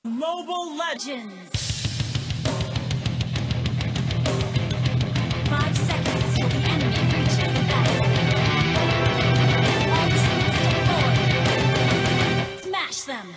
Mobile Legends! 5 seconds till the enemy reaches the battlefield. All teams step forward. Smash them!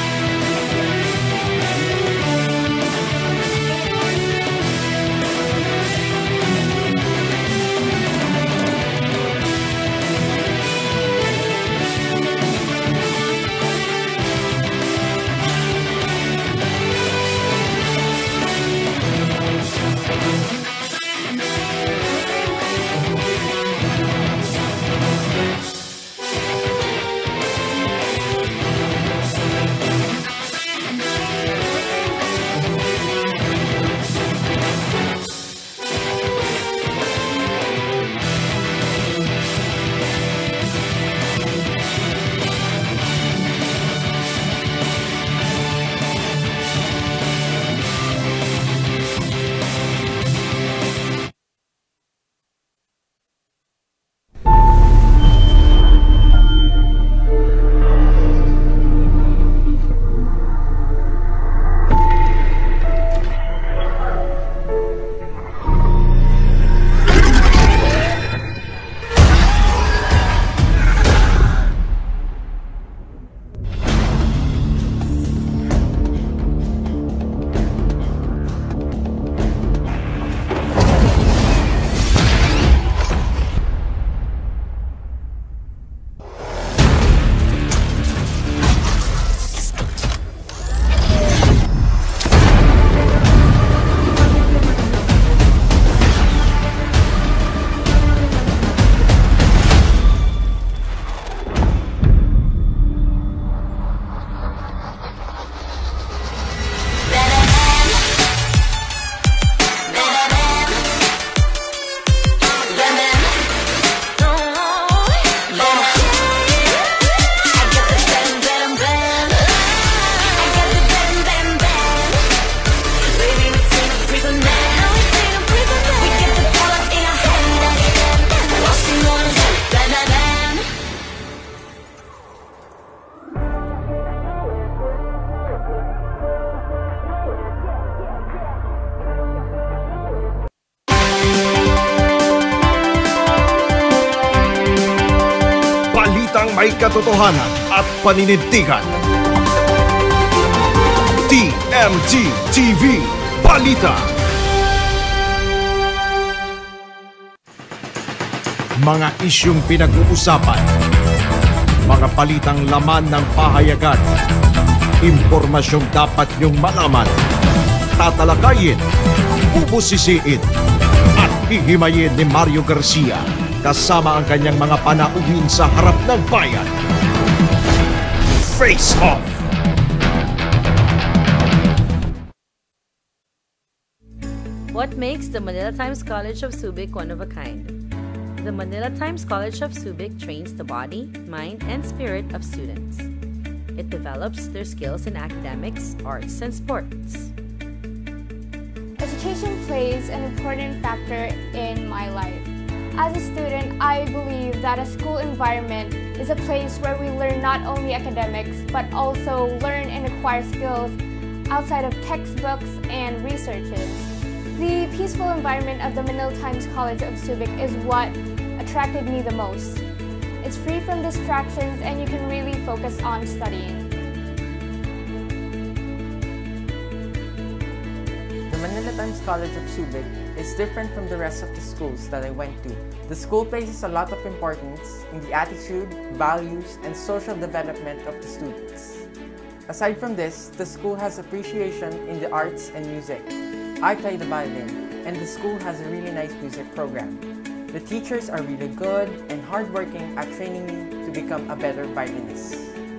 May katotohanan at paninindigan. TMT TV Balita. Mga isyung pinag-uusapan, mga balitang laman ng pahayagan, impormasyong dapat niyong malaman, tatalakayin, bubusisiin, at hihimayin ni Mario Garcia kasama ang kanyang mga panauhin sa harap ng bayan. Face Off! What makes the Manila Times College of Subic one of a kind? The Manila Times College of Subic trains the body, mind, and spirit of students. It develops their skills in academics, arts, and sports. Education plays an important factor in my life. As a student, I believe that a school environment is a place where we learn not only academics, but also learn and acquire skills outside of textbooks and researches. The peaceful environment of the Manila Times College of Subic is what attracted me the most. It's free from distractions and you can really focus on studying. The Manila Times College of Subic is different from the rest of the schools that I went to. The school places a lot of importance in the attitude, values, and social development of the students. Aside from this, the school has appreciation in the arts and music. I play the violin, and the school has a really nice music program. The teachers are really good and hardworking at training me to become a better violinist.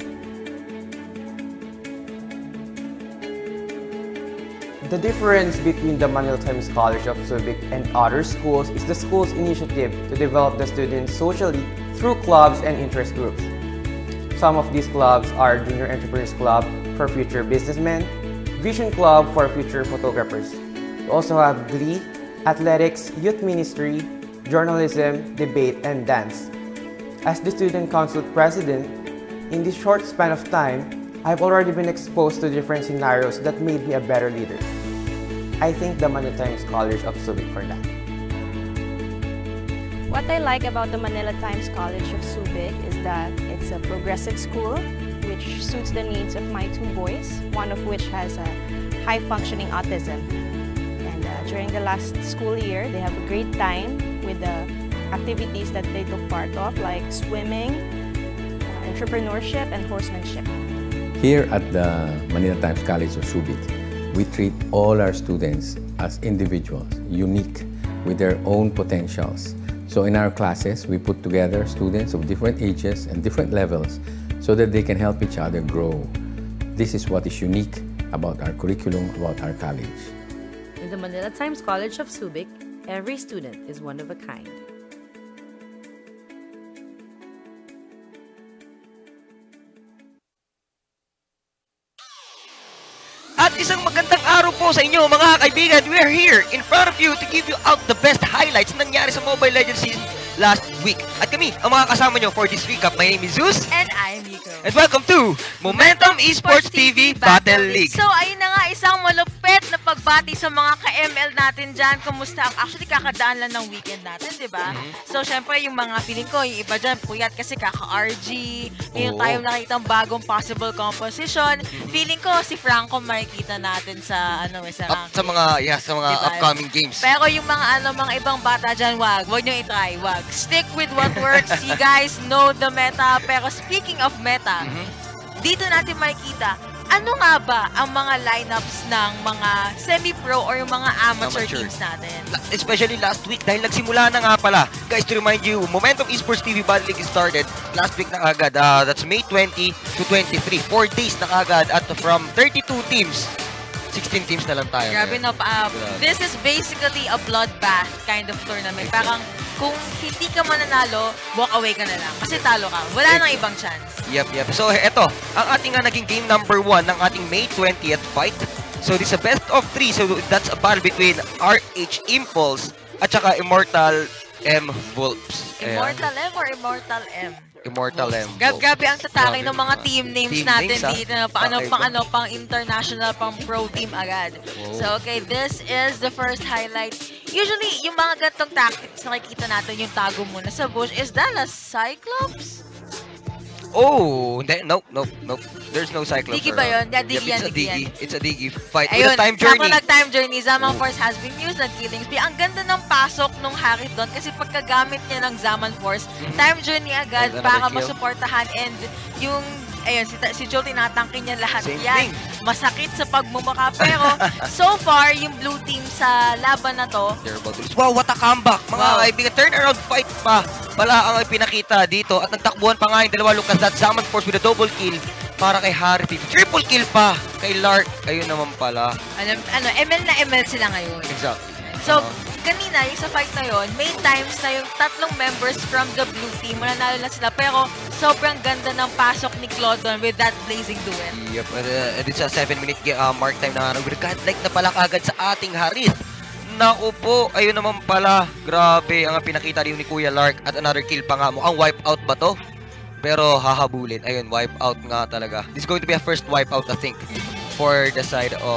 The difference between the Manila Times College of Subic and other schools is the school's initiative to develop the students socially through clubs and interest groups. Some of these clubs are Junior Entrepreneurs Club for future businessmen, Vision Club for future photographers. We also have Glee, Athletics, Youth Ministry, Journalism, Debate, and Dance. As the Student Council President, in this short span of time, I've already been exposed to different scenarios that made me a better leader. I thank the Manila Times College of Subic for that. What I like about the Manila Times College of Subic is that it's a progressive school which suits the needs of my two boys, one of which has a high-functioning autism. And during the last school year, they have a great time with the activities that they took part of, like swimming, entrepreneurship, and horsemanship. Here at the Manila Times College of Subic, we treat all our students as individuals, unique, with their own potentials. So in our classes, we put together students of different ages and different levels so that they can help each other grow. This is what is unique about our curriculum, about our college. In the Manila Times College of Subic, every student is one of a kind. At isang magandang araw po sa inyo mga kaibigan. We are here in front of you to give you out the best highlights na nangyari sa Mobile Legends season last week. At kami, ang mga kasama nyo for this recap. My name is Zeus. And I'm Nico. And welcome to Momentum Esports TV Battle League. So ayun na nga, isang malupit na pagbati sa mga ka-ML natin dyan. Kumusta? Actually, kakadaan lang ng weekend natin, di ba? So syempre, yung mga feeling ko, yung iba dyan, puyat kasi kaka-RG. Ngayon tayo nakita ang bagong possible composition. Feeling ko, si Franco makikita natin sa sa ranking. Sa mga diba? Upcoming games. Pero yung mga mga ibang bata dyan, wag nyo i-try, wag. Stick with what works. You guys know the meta. Pero speaking of meta, dito natin makikita, ano nga ba ang mga lineups ng mga semi-pro or yung mga amateur teams natin? Especially last week dahil nagsimula na nga pala. Guys, to remind you, Momentum Esports TV Battle League started last week na agad. That's May 20 to 23. 4 days na agad at from 32 teams. 16 teams na lang tayo. Grabe na pa. This is basically a bloodbath kind of tournament. Parang kung hindi ka mananalo, walk away ka na lang. Kasi talo ka. Wala nang ibang chance. Yep. So, eto. Ang ating naging game number 1 ng ating May 20th fight. So, this is a best of 3. So, that's a battle between RH Impulse at saka Immortal M Wolves. Immortal M or Immortal M? Immortal M. Grabe ang tatake ng mga team names natin dito. Pang international, pang pro team agad. So, okay, this is the first highlight. Usually, yung mga gantong tactics na nakikita natin, yung tago muna sa bush. Is that a Cyclops? Oh, nope. There's no Cyclops. Digi ba yun? Yeah, Digi yan. It's a Digi fight. Ayun, with a time journey. Ayun, nag-time journey. Zaman Force has been used at killing spree. Ang ganda ng pasok nung Harith doon kasi pagkagamit niya ng Zaman Force, time journey agad para masuportahan and yung ayun, si Joel tinatangkin niya lahat yan. Masakit sa pagmumukha. Pero, so far, yung blue team sa laban na to. Wow, what a comeback! Mga kaibigan, turnaround fight pa pala ang pinakita dito. At nagtakbuhan pa nga yung dalawa Lucas that Zaman Force with a double kill para kay Harry. Triple kill pa kay Lark. Ayun naman pala. ML na ML sila ngayon. Exactly. So, kanina, yung sa fight na yun, may times na yung tatlong members from the blue team, mananalo na sila. Pero, sobrang ganda ng pasok ni Claudon with that blazing duet. Yep, and it's a 7-minute mark time na godlike na pala kagad sa ating Harith. Naku po, ayun naman pala. Grabe, ang pinakita rin ni Kuya Lark at another kill pa nga. Mukhang wipeout ba to? Pero hahabulin. Ayun, wipeout nga talaga. This is going to be a first wipeout, I think, for the side of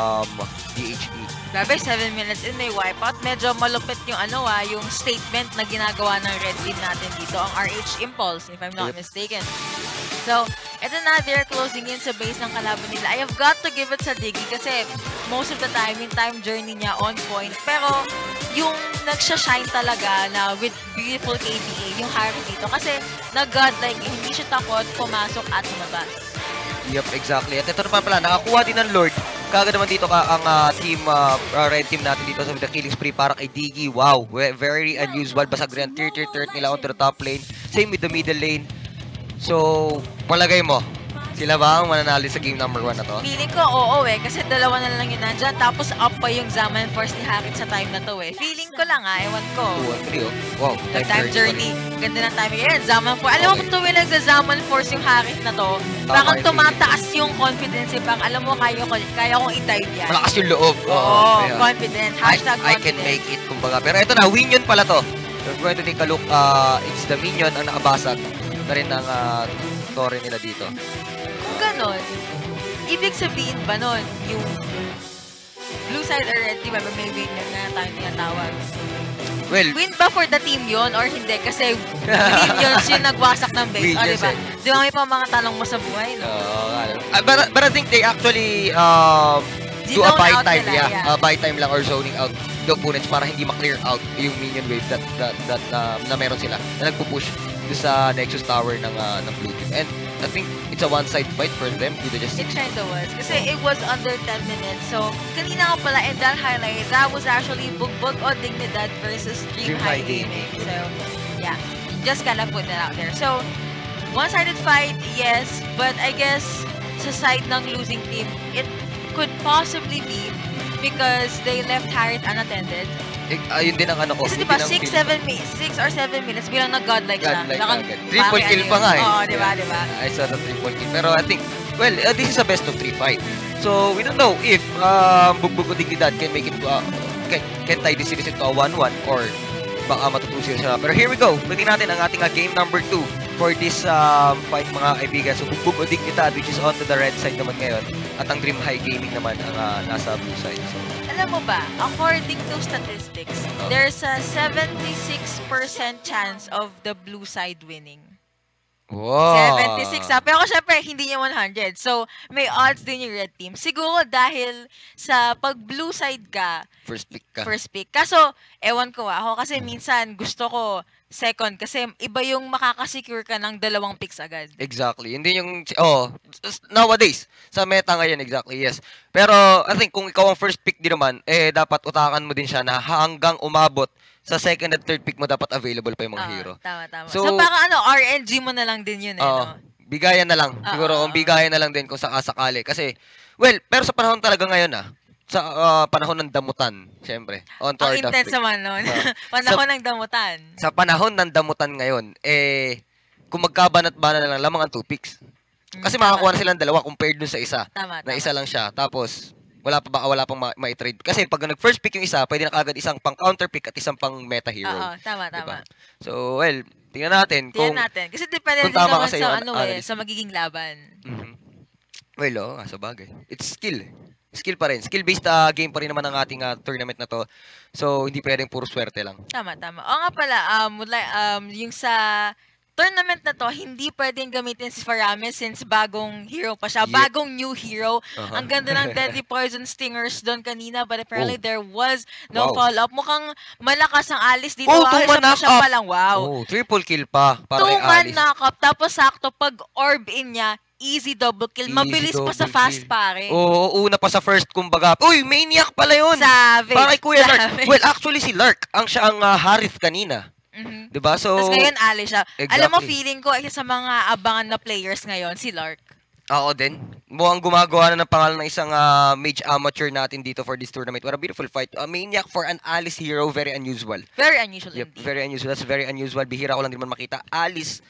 DHE. Grabe, 7 minutes in, may wipeout. Medyo malupit yung yung statement na ginagawa ng red team natin dito, ang RH Impulse, if I'm not mistaken. So, eto na, they're closing in sa base ng kalaban nila. I have got to give it sa Diggy kasi most of the time, yung time journey niya on point. Pero, yung nagsha-shine talaga na with beautiful KBA, yung Harry dito. Kasi, nag-godlike, hindi siya takot pumasok at lumabas. Yep, exactly. At ito naman pala, nakakuha din ng Lord. Kagad naman dito ang team, red team natin dito sa the killing spree para kay Diggy. Wow, very unusual. Basag rin ang tier nila onto the top lane. Same with the middle lane. So, palagay mo, sila ba ang mananalo sa game number 1 na to? Feeling ko oo kasi dalawa na lang yun nandyan. Tapos up pa yung Zaman Force ni Harit sa time na to Feeling ko lang ewan ko. 2 and 3 Wow, time journey. Ganda ng timing. Ayan, Zaman Force. Alam mo kung tuwing sa Zaman Force yung Harit na to, parang tumataas yung confidence. Parang alam mo, kaya kong i-dive yan. Malakas yung loob. Oo, confident. Hashtag I can make it, kumbaga. Pero ito na, Minion pala to. We're going to take a look. It's the Minion ang nakabasag na rin ng story nila dito. Kung ganon, ibig sabihin ba nun, yung blue side or red team, may win na tayo tinatawag. Well, Win ba for the team yon or hindi? Kasi Minions yung nagwasak ng base. O, Minions, diba? Di ba may pa mga tanong mo sa buhay, no? but I think they actually do a Zone buy out time, nila, yeah. Buy time lang or zoning out the opponents para hindi ma-clear out yung minion wave that na meron sila na nagpo-push sa Nexus Tower ng blue team. And I think it's a one-side fight for them. Dito just It kinda was. Kasi it was under 10 minutes. So, kanina nga pala, in that highlight, that was actually Bugbog o Dignidad versus Dream High Gaming. So, yeah. Just kinda put that out there. So, one-sided fight, yes. But I guess, sa side ng losing team, it could possibly be because they left Harriet unattended. Yun din ang ano ko. Kasi diba, 6 or 7 minutes bilang nag-godlike siya. Triple kill pa nga eh. Oo, diba, diba? I saw the triple kill. Pero I think, well, this is a best of 3 fight. So, we don't know if Bugbog o Dignidad can make it to can tie this series into a 1-1 or baka matutusin siya. Pero here we go. Pwede natin ang ating game number 2 for this fight, mga kaibigan. So, Bugbog o Dignidad, which is onto the red side naman ngayon. At ang Dream High Gaming naman ang nasa blue side. So, alam mo ba, according to statistics, there's a 76% chance of the blue side winning. wow. 76 Pero syempre, hindi niya 100. So, may odds din yung red team. Siguro dahil sa pag blue side ka, First pick ka. first pick. Kaso, ewan ko ako kasi minsan gusto ko second kasi iba yung makakasecure ka ng 2 picks agad. Exactly. Hindi yung, nowadays, sa meta ngayon, exactly, yes. Pero, I think, kung ikaw ang first pick din naman, dapat utakan mo din siya na hanggang umabot sa second and third pick mo dapat available pa yung mga hero. Tama. So, So parang RNG mo na lang din yun no? Bigayan na lang. Siguro, kung bigayan na lang din kung sakasakali. Kasi, well, pero sa panahon talaga ngayon sa panahon ng damutan, syempre. On to Ang our intense topic. naman nun. Panahon ng damutan. Sa panahon ng damutan ngayon, kung magkabanat-bana na lang, lamang ang 2 picks. Kasi makakuha na silang 2 compared dun sa isa. Tama. Na isa lang siya. Tapos, wala pang ma-trade. Kasi pag nag-first pick yung isa, pwede na kagad isang pang counter pick at isang pang meta hero. Oo, tama. Diba? So, well, tingnan natin. Kasi depende kung din tama naman kasi sa yung sa magiging laban. Well, sa bagay. It's skill. Skill pa rin. Skill-based game pa rin naman ang ating tournament na to. So, hindi pwedeng puro swerte lang. Tama. Oo nga pala, yung sa tournament na to, hindi pwedeng gamitin si Farame since bagong hero pa siya. Yep. Bagong new hero. Ang ganda ng Deadly Poison Stingers doon kanina, but apparently there was no call-up. Mukhang malakas ang Alice dito. Siya pa lang. Wow. Triple kill pa para kay Alice. 2-man knock-up. Tapos sakto, pag orb in niya, easy double kill. Mabilis pa sa fast, pare. Oo, una pa sa first, kumbaga. Uy, maniac pala yun. Savage. Para kay Kuya Lark. Well, actually si Lark, siya ang Harith kanina. Diba? So, tapos ngayon, Ali siya. Exactly. Alam mo, feeling ko, isa sa mga abangan na players ngayon, si Lark. Oo din. Mukhang gumagawa na ng pangalan ng isang mage amateur natin dito for this tournament. What a beautiful fight. A maniac for an Alice hero. Very unusual. Very unusual indeed. Very unusual. That's very unusual. Bihira ko lang din man makita. Alice,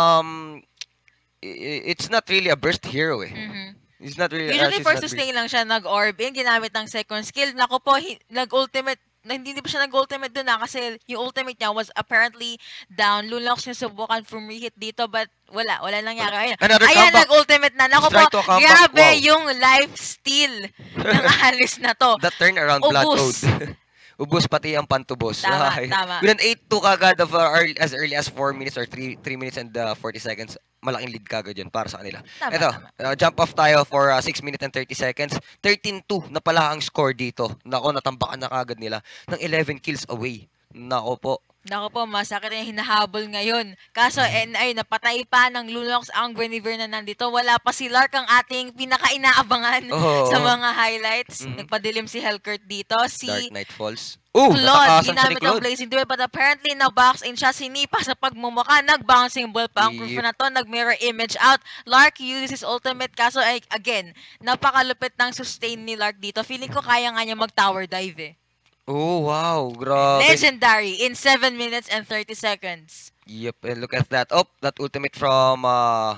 it's not really a burst hero eh. It's not really. Usually first to stay lang siya, nag-orb in, ginamit ng second skill. Naku po, nag-ultimate, hindi pa siya nag-ultimate doon kasi yung ultimate niya was apparently down. Lunok siya subukan from rehit dito, but wala nangyari. Ayan, nag-ultimate na. Naku po, grabe yung life steal ng Alice na to. The turnaround blood code. Ubus pati ang pantubos. Tama. With an 8-2 kagad of as early as 4 minutes or 3 minutes and 40 seconds, malaking lead kagad yun para sa kanila. Ito, jump off tayo for 6 minutes and 30 seconds. 13-2 na pala ang score dito. Nako, natambakan na kagad nila ng 11 kills away. Nako po. Naku po, masakit yung hinahabol ngayon. Kaso, napatay pa ng Lunox ang Guinevere na nandito. Wala pa si Lark ang ating pinaka-inaabangan sa mga highlights. Nagpadilim si Hellcurt dito. Si Dark Knight Falls. Claude, ginamit ang Blazing Duel, but apparently na-box in siya. Sinipa sa pagmumuka. Nag-bouncing ball pa ang crew na to. Nag-mirror image out. Lark uses his ultimate. Kaso, again, napakalupit ng sustain ni Lark dito. Feeling ko kaya nga niya mag-tower dive eh. Oh, wow. Grabe. Legendary in 7 minutes and 30 seconds. Yep, and look at that. Oh, that ultimate from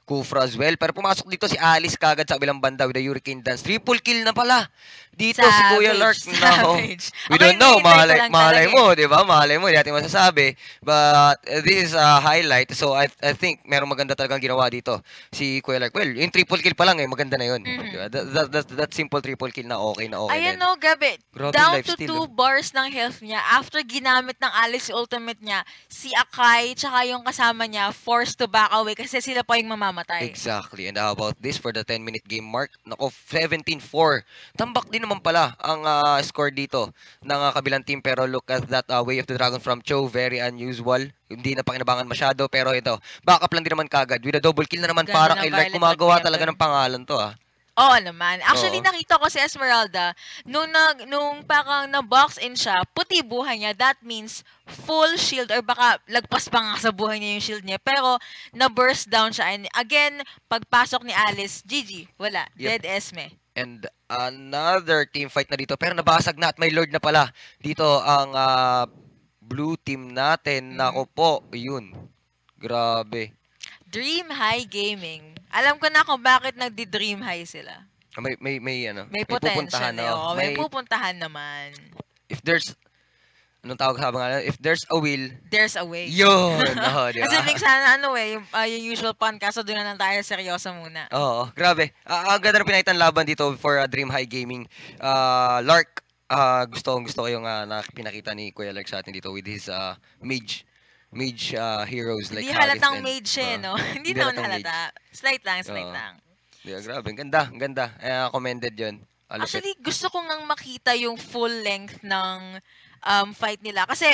Kufra as well. Pero pumasok dito si Alice kagad sa kabilang banda with the Hurricane Dance. Triple kill na pala. Dito si Kuya Lark. No. We don't know. Mahalay mo, di ba? Mahalay mo. Hindi natin masasabi. But this is a highlight. So I think merong maganda talagang ginawa dito si Kuya Lark. Well, yung triple kill pa lang maganda na yun. Diba? That simple triple kill na okay Ayan din. no, grabe. Grabe Down to lifesteal, 2 bars ng health niya. After ginamit ng Alice yung ultimate niya, si Akai tsaka yung kasama niya forced to back away kasi sila pa yung mamamatay. Exactly. And how about this for the 10-minute game mark? Nako, 17-4. Tambak din naman pala ang score dito ng kabilang team. Pero look at that Way of the Dragon from Cho. Very unusual. Hindi na pakinabangan masyado. Pero ito, backup lang din naman kagad. With a double kill na naman para kay Lark. Gumagawa talaga ng pangalan to Oo naman. Actually, nakita ko si Esmeralda, nung parang na-box in siya, puti buhay niya. That means full shield or baka lagpas pa nga sa buhay niya yung shield niya. Pero na-burst down siya. And again, pagpasok ni Alice, GG. Wala. Dead Esme. And another team fight na dito. Pero nabasag na at may Lord na pala. Dito ang blue team natin. Nako po. Yun. Grabe. Dream High Gaming. Alam ko na kung bakit nagdi-Dream High sila. May potential. May pupuntahan naman. If there's anong tawag sa mga if there's a will, there's a way. Yun. Diba? Kasi minsan yung usual pun kaso doon na lang tayo seryoso muna. Oo, grabe. Ang ganda ng pinakitang laban dito for Dream High Gaming. Lark, gusto ko yung pinakita ni Kuya Lark sa atin dito with his mage heroes like Hindi halatang mage siya, no? Hindi naman halata. Slight lang. Yeah, grabe. Ang ganda. Commended yun. Actually, gusto ko ngang makita yung full length ng fight nila. Kasi,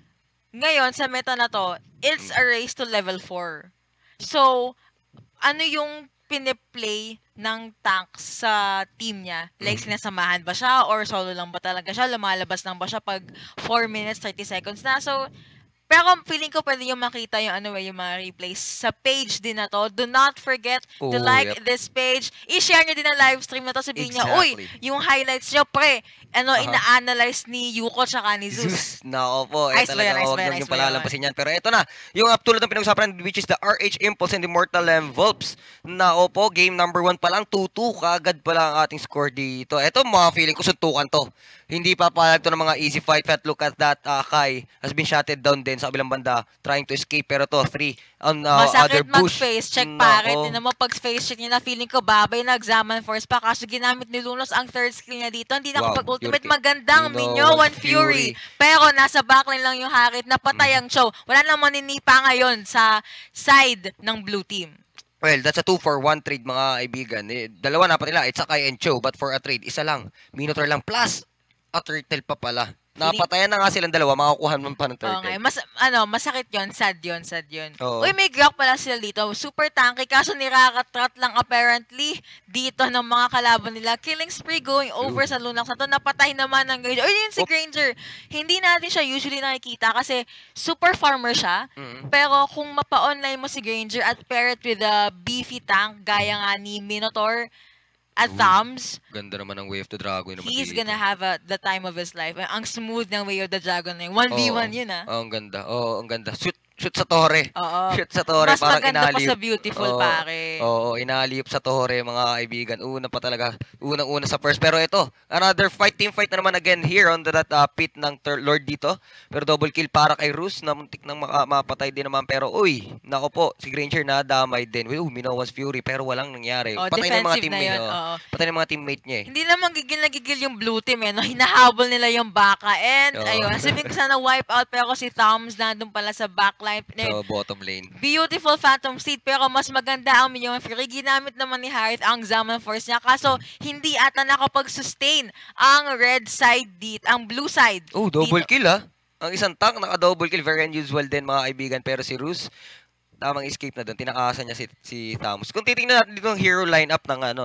ngayon, sa meta na to, it's a race to level 4. So, ano yung piniplay ng tank sa team niya? Like, sinasamahan ba siya? Or solo lang ba talaga siya? Lumalabas lang ba siya pag 4 minutes, 30 seconds na? So, pero feeling ko pwede yung makita yung yung mga replays sa page din na to. Do not forget to like this page. I-share nyo din ang live stream na to. Sabihin niya, uy, yung highlights nyo, pre, ina-analyze ni Yuko tsaka ni Zeus. Nako po. Talaga, huwag nyo yung palalampasin yan. Pero ito na, yung tulad ng pinag-usapan which is the RH Impulse and Immortal Volps. Nako po, game number 1 pa lang, 2-2. Kagad pa lang ang ating score dito. Ito, mga feeling ko, suntukan to. Hindi pa palag to ng mga easy fight. But look at that, Kai has been shotted down din sa kabilang banda, trying to escape. Pero to, 3 on other bush. Masakit mag-face check, pare. Tinan mo, pag face check niya na, feeling ko babay na examine force pa. Kaso ginamit ni Lunos ang third skill niya dito. Hindi na kapag-ultimate magandang Minyo, 1 Fury. Pero nasa backline lang yung Harit, napatay ang Cho. Wala namang ninipa ngayon sa side ng blue team. Well, that's a 2-for-1 trade, mga kaibigan. Dalawa na pa nila, it's Akai and Cho. But for a trade, isa lang. Minotaur lang. Plus, a turtle pa pala. Napatayan na nga silang dalawa, makakuha naman pa ng turtle. Okay, masakit yun, sad yun. Oo. Uy, may Glock pala sila dito. Super tanky, kaso nirakatrot lang apparently dito ng mga kalaban nila. Killing spree going over sa Lunax na to. Napatay naman ng Granger. Uy, yun si Granger. Hindi natin siya usually nakikita kasi super farmer siya. Pero kung mapa-online mo si Granger at pair it with a beefy tank, gaya nga ni Minotaur, at Thumbs, ganda naman ang Way of the Dragon. He's gonna have the time of his life. Ang smooth ng Way of the Dragon na yun. 1v1 yun, ang ganda. Ang ganda. Shoot sa torre. Oo. Shoot sa torre. Mas maganda pa sa beautiful, pare. Inaaliyop sa torre, mga kaibigan. Unang-una sa first. Pero ito, another team fight na naman again here on that pit ng Lord dito. Pero double kill para kay Rus, na muntik nang mapatay din naman. Pero nako po, si Granger nadamay din. Minowa's Fury, pero walang nangyari. Patay ng mga teammate. Patay ng mga teammate niya. Hindi naman gigil yung blue team no? Hinahabol nila yung baka. And ayun, sabihin ko sana wipe out, pero si Thumbs nandun pala sa backline. So, bottom lane. Beautiful Phantom Seed, pero mas maganda ang Minion Fury. Ginamit naman ni Harith ang Zaman Force niya. Kaso, hindi ata nakapag-sustain ang red side dito, ang blue side. Double kill Ang isang tank, naka-double kill. Very unusual din, mga kaibigan. Pero si Rus, tamang escape na doon. Tinakasan niya si Thamus. Kung titingnan natin dito ang hero lineup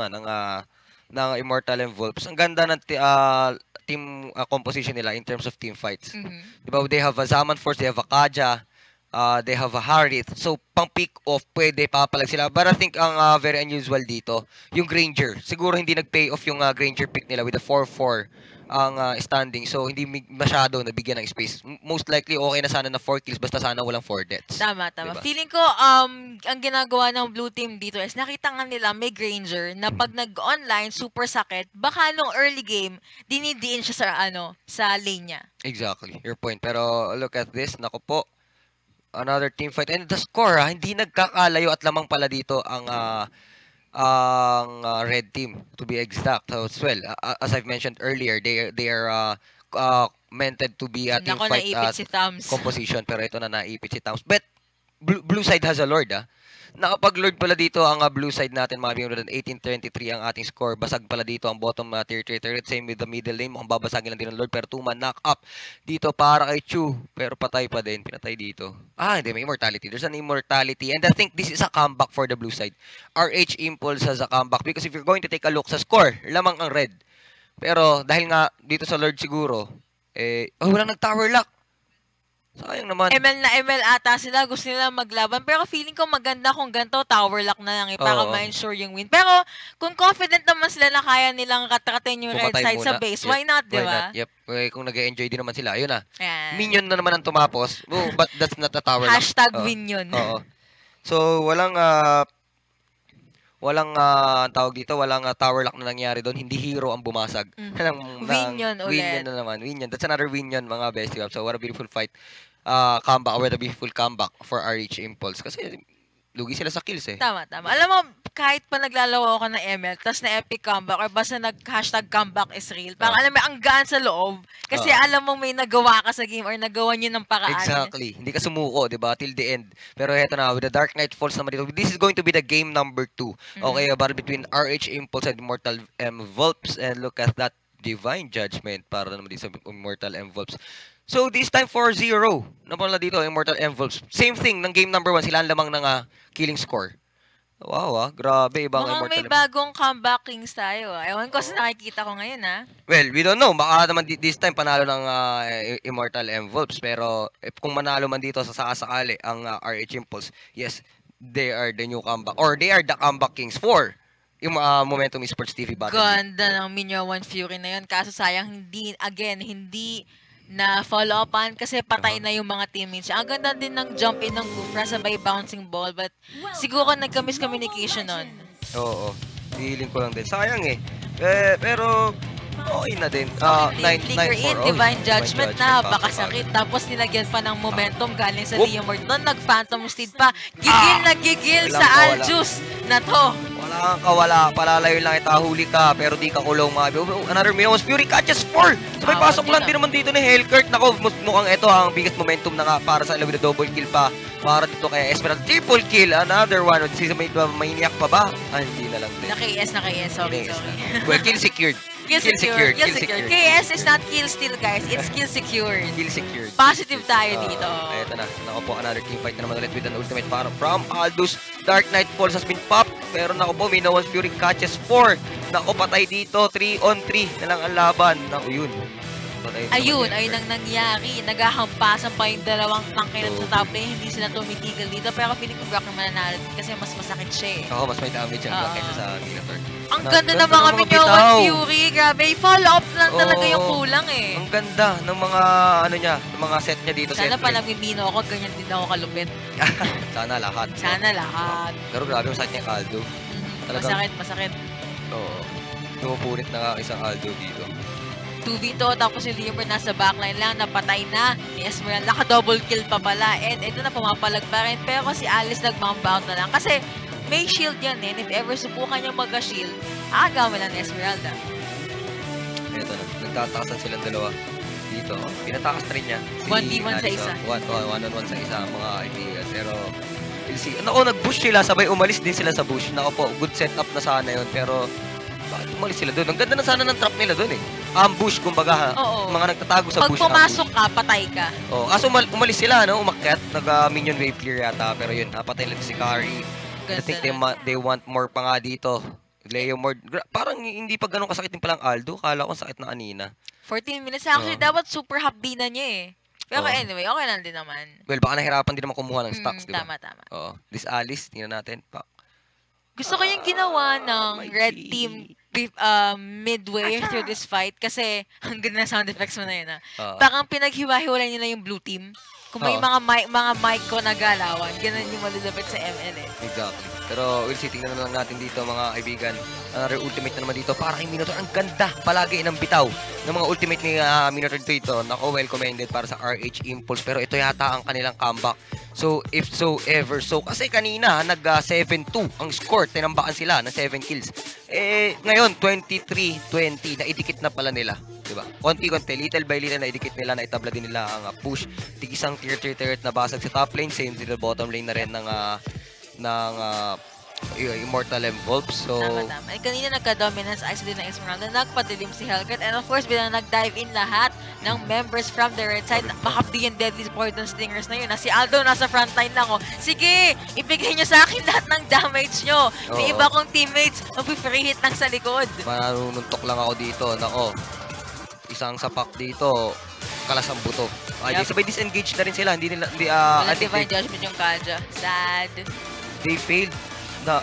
ng Immortal and Volps, ang ganda ng team composition nila in terms of team fights. Diba? They have a Zaman Force, they have a Kaja, They have a Harith. So, pang pick off, pwede papalag sila. But I think ang very unusual dito, yung Granger. Siguro hindi nag-pay off yung Granger pick nila with the 4-4 ang standing. So, hindi masyado nabigyan ng space. Most likely, okay na sana na 4 kills basta sana walang 4 deaths. Tama. Diba? Feeling ko, ang ginagawa ng blue team dito is nakita nga nila may Granger na pag nag-online, super sakit. Baka nung early game, dinidiin siya sa lane niya. Exactly. Your point. Pero look at this. Naku po. Another team fight. And the score, hindi nagkakalayo at lamang pala dito ang red team, to be exact. So, as well, as I've mentioned earlier, they are meant to be a team Nako, fight naipit si Thumbs. composition. Pero ito na naipit si Thumbs. But, blue side has a Lord, Nakapag-lord pala dito ang blue side natin, mga biyong 18-23 ang ating score. Basag pala dito ang bottom tier 3 turret. Same with the middle lane. Mukhang babasagin lang din ng Lord. Pero 2-man knock up dito para kay Chu. Pero patay pa din. Pinatay dito. Hindi. May immortality. There's an immortality. And I think this is a comeback for the blue side. RH Impulse has a comeback. Because if you're going to take a look sa score, lamang ang red. Pero dahil nga dito sa Lord siguro, walang nag-tower lock. Sayang naman. ML ata sila, gusto nila maglaban. Pero feeling ko maganda kung ganito, tower lock na lang para ma-ensure yung win. Pero kung confident naman sila na kaya nilang katratin yung red side sa base, why not, di ba? Yep. Kung nag-enjoy din naman sila, ayun na. Yan. Minion na naman ang tumapos. But that's not a tower lock. Hashtag win yun. Oo. So, walang tawag dito, walang tower lock na nangyari doon. Hindi hero ang bumasag. Win yun ulit. Win yun na naman. Win yun. That's another win yun, mga bestie. So, what a beautiful fight. Comeback, or a beautiful comeback for RH Impulse. Kasi, lugi sila sa kills Tama. Alam mo, kahit pa naglalawa ako ng ML, tas na epic comeback, or basta nag-hashtag comeback is real, parang alam mo, ang gaan sa loob. Kasi alam mo may nagawa ka sa game or nagawa nyo ng paraan. Exactly. Hindi ka sumuko, di ba? Till the end. Pero eto na, with the Dark Knight Falls naman dito, this is going to be the game number 2. Okay, battle between RH Impulse and Immortal Vulpes. And look at that divine judgment para naman dito sa Immortal Vulpes. So, this time 4-0. Napala dito, Immortal Vulpes. Same thing, ng game number 1, sila ang lamang ng killing score. Wow, grabe. Ibang mukhang Immortal may bagong comeback kings tayo. Ewan ko sa nakikita ko ngayon, Well, we don't know. Baka naman this time panalo ng Immortal Vulpes. Pero kung manalo man dito sa sakasakali ang RH Impulse, yes, they are the new comeback. Or they are the comeback kings for yung Momentum Esports TV battle. Ganda ng Minyo 1 Fury na yun. Kaso sayang, hindi na follow-upan kasi patay na yung mga teammates. Ang ganda din ng jump in ng Gufra sabay bouncing ball, but siguro nagka-miscommunication nun. Oo. Feeling ko lang din. Sayang pero okay na din. Flicker in, Divine Judgment na, baka sakit. Tapos nilagyan pa ng momentum galing sa Leomord. Doon nag-Phantom Steed pa. Gigil na gigil sa Aljus na to. Wala kang kawala. Palalayo lang kita. Huli ka. Pero di ka kulong mga. Another Minions Fury catches 4. Sabay pasok lang din naman dito ni Hellcurt. Nako, mukhang ito ang biggest momentum na nga para sa with the double kill pa. Para dito kay Esmeralda. Triple kill. Another one. May iniyak pa ba? Hindi na lang din. Naka-ES. Sorry. Well, kill secured. Kill secured. KS is not kill steal, guys. It's kill secured. Kill secured. Positive tayo dito. Ito na. Nako po, another team fight na naman ulit with an ultimate para from Aldous. Dark Knight Falls has been popped. Pero nako po, Minoans Fury catches 4. Nako, patay dito. 3-on-3 na lang ang laban. Nako, yun. Ayun ang nangyari. Naghahampasan pa yung dalawang tanke sa top lane. Hindi sila tumitigil dito. Pero feeling ko Brock naman nanalo kasi mas masakit siya Oo, mas may damage ang Brock kaysa sa Minotaur. Ang ganda ng mga Minoan Fury. Grabe, follow-up lang talaga yung kulang Ang ganda ng mga ng mga set niya dito. Sana pa nag-mino ako, ganyan din ako kalupit. Sana lahat. Pero grabe, masakit niya Aldo. Masakit. Oo. Tumupunit na isang Aldo dito. 2v2, tapos yung Leomord nasa backline lang, napatay na ni Esmeralda, naka-double kill pa pala, and ito na, pumapalag pa rin, pero si Alice nag-mount na lang, kasi may shield yan and if ever subukan niyang magka-shield, aagawan lang ni Esmeralda. Ito na, nagtatakasan silang dalawa dito, pinatakas rin niya. 1v1 sa isa. 1-on-1 sa isa, mga ideas, pero we'll see. Nag-bush sila, sabay umalis din sila sa bush, nako po, good setup na sana yun, pero bakit umalis sila doon? Ang ganda na sana ng trap nila doon Ambush, kumbaga mga nagtatago sa bush. Pag pumasok ka, patay ka. Kaso umalis sila, umakyat. Nag-minion wave clear yata. Pero yun, napatay lang si Kari. I think they want more pa nga dito. Leomord. Parang hindi pa ganun kasakit din palang Aldo. Kala ko sakit na kanina. 14 minutes. Actually, dapat super hapdi na niya Pero Oo. anyway, okay lang din naman. Well, baka nahirapan din naman kumuha ng stocks, di ba? Tama, tama. Oo. This Alice, tingnan natin. Gusto ko yung ginawa ng my red G. team midway through this fight kasi ang ganda ng sound effects mo na yun. Oo. Parang pinaghiwa-hiwalay nila yung blue team. Kung may Oo. mga mic ko na galawan, ganun yung malulupit sa ML eh. Exactly. Pero we'll see, tingnan na lang natin dito mga kaibigan. Another ultimate na naman dito para kay Minotaur. Ang ganda palagi ng bitaw ng mga ultimate ni Minotaur dito. Nako, well commended para sa RH Impulse. Pero ito yata ang kanilang comeback. So, if so ever so. Kasi kanina, nag-7-2 ang score. Tinambakan sila na 7 kills. Eh, ngayon, 23-20. Naidikit na pala nila. Diba? Konti-konti, little by little, naidikit nila, naitabla din nila ang push. Tig-isang tier 3 turret na basag sa top lane. Same din sa bottom lane na rin ng Immortal Evolve. So, Tama. Eh, kanina nagka-dominance ice din ng Esmeralda. Nagpadilim si Hellcat. And of course, bilang nag-dive in lahat ng members from the red side, makapdi yung Deadly Poison Stingers na yun. Si Aldo nasa frontline lang. Sige, ibigay nyo sa akin lahat ng damage nyo. May Oo. iba kong teammates, mag-free hit lang sa likod. manununtok lang ako dito. Nako, isang sapak dito. Kalas ang buto. Yep. Sabay disengage na rin sila. Hindi nila, Walang I think divine judgment yung Kaja. Sad. they failed na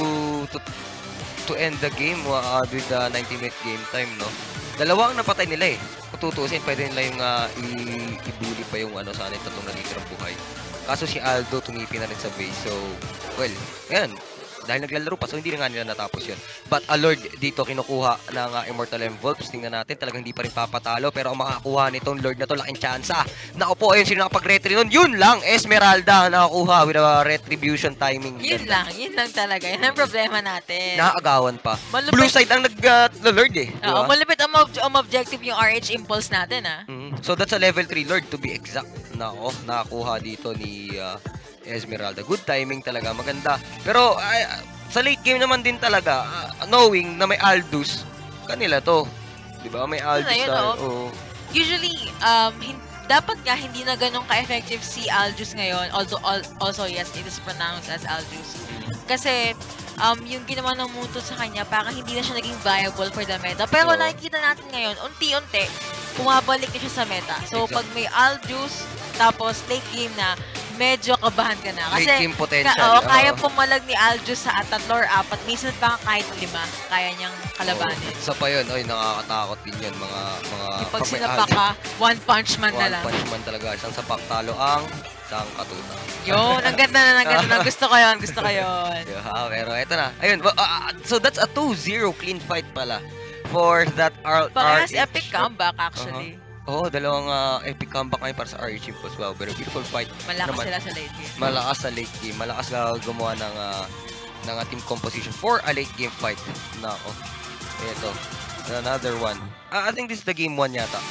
to end the game with the 90-minute game time, no? Dalawang napatay nila eh. Kung tutusin, pwede nila yung i-bully pa yung sana yung tatlong natitirang buhay. Kaso si Aldo tumipi na rin sa base. So, well, ayan. Dahil naglalaro pa, so hindi na nga nila natapos yun. But a Lord dito kinukuha ng Immortal Evolve. Tingnan natin, talagang hindi pa rin papatalo. Pero ang makakuha nitong Lord na to, laking tsansa. Naku po, ayun, sino nakapag-retry nun? Yun lang, Esmeralda nakakuha with a retribution timing. Yun lang talaga. Yan ang problema natin. Nakakagawan pa. Malupit. Blue side ang nag-Lord eh. Di Oo, ba? malupit ang objective yung RH Impulse natin, ah. So that's a level 3 Lord to be exact. Nako, nakakuha dito ni Esmeralda. Good timing talaga, maganda. Pero sa late game naman din talaga, knowing na may Aldous, kanila to. 'Di ba? May Aldous yun, na. oh. Usually, dapat nga hindi na ganun ka-effective si Aldous ngayon. Also, yes, it is pronounced as Aldous. Kasi, yung ginawa ng Muto sa kanya, parang hindi na siya naging viable for the meta. Pero nakikita natin ngayon, unti-unti, pumabalik na siya sa meta. So, Exactly. pag may Aldous, tapos late game na, medyo kabahan ka na. Kasi, Late game potential. kaya pumalag ni Aldous sa 3 or 4, minsan pa kahit 5, kaya niyang kalabanin. Isa pa yun, oy, nakakatakot din yun. Mga Pag may sinapak ka, one punch man na lang. One punch man talaga. Isang sapak talo ang isang katuta. Yun, ang ganda na. Gusto ko yun. Yeah, pero eto na. Ayun, so that's a 2-0 clean fight pala for that Parehas RH. epic comeback actually. Dalawang epic comeback ngayon para sa RH Impulse. Wow, very beautiful fight. Malakas naman. sila sa late game. Malakas sa late game. Malakas na gumawa ng team composition for a late game fight. Nako. Ito. Another one. I think this is the game 1 yata.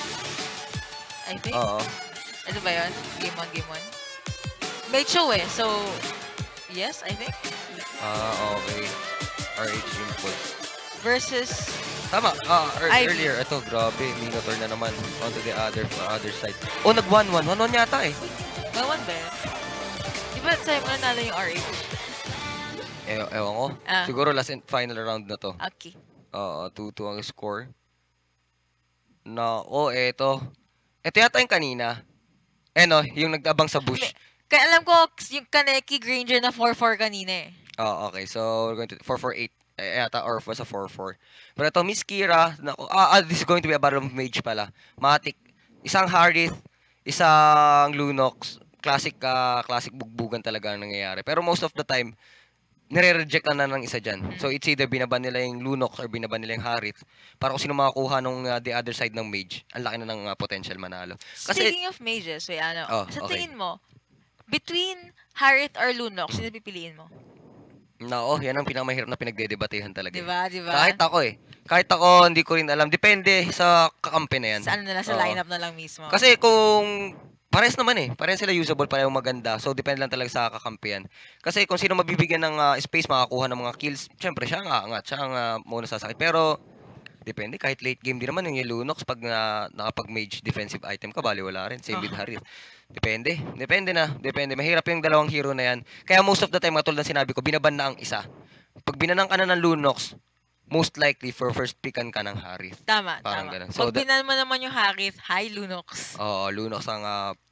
I think. Oo. Ano ba yun? Game 1. May show eh. So, yes, I think. Okay. RH Impulse. Versus, Tama. Ivy. Earlier, ito, grabe. Minotaur na naman onto the other side. Oh, nag-1-1. 1-1 yata eh. may 1 ba yun? Di ba sa'yo mo nanalo yung RH? Ewan ko. Siguro last and final round na to. Okay. 2-2 ang score. Eto. Ito yata yung kanina. Yung nag-abang sa bush. Kaya alam ko, yung Kaneki Granger na 4-4 kanina eh. Okay. So, we're going to 4-4-8. Yata, or was a 4-4. Pero ito, Miss Kira. This is going to be a battle of mage pala. Matic. Isang Harith. Isang Lunox. Classic bugbugan talaga ang nangyayari. Pero most of the time, nire-reject na ng isa dyan. So, it's either binaban nila yung Lunox or binaban nila yung Harith. Para kung sino makakuha nung the other side ng mage, ang laki na ng potential manalo. Speaking of mages, sa tingin mo, between Harith or Lunox, sino pipiliin mo? Yan ang pinakamahirap na pinagdedebatehan talaga. Diba? Kahit ako, hindi ko rin alam. Depende sa kakampi na yan. Sa sa lineup na lang mismo. Kasi kung pares naman pares sila usable, pareho maganda. So, depende lang talaga sa kakampihan. Kasi kung sino mabibigyan ng space, makakuha ng mga kills, syempre, siya ang aangat. Siya ang muna sasakit. Pero, depende. Kahit late game din naman, yung Lunox, pag nakapag-mage defensive item ka, bali wala rin. Same with Harith. Depende. Mahirap yung dalawang hero na yan. Kaya most of the time, katulad ng sinabi ko, binaban na ang isa. Pag binanan ka na ng Lunox, most likely for first pickan ka ng Harith. Tama, Parang tama. ganun. Pag binan mo naman yung Harith, hi, Lunox. Oo, Lunox ang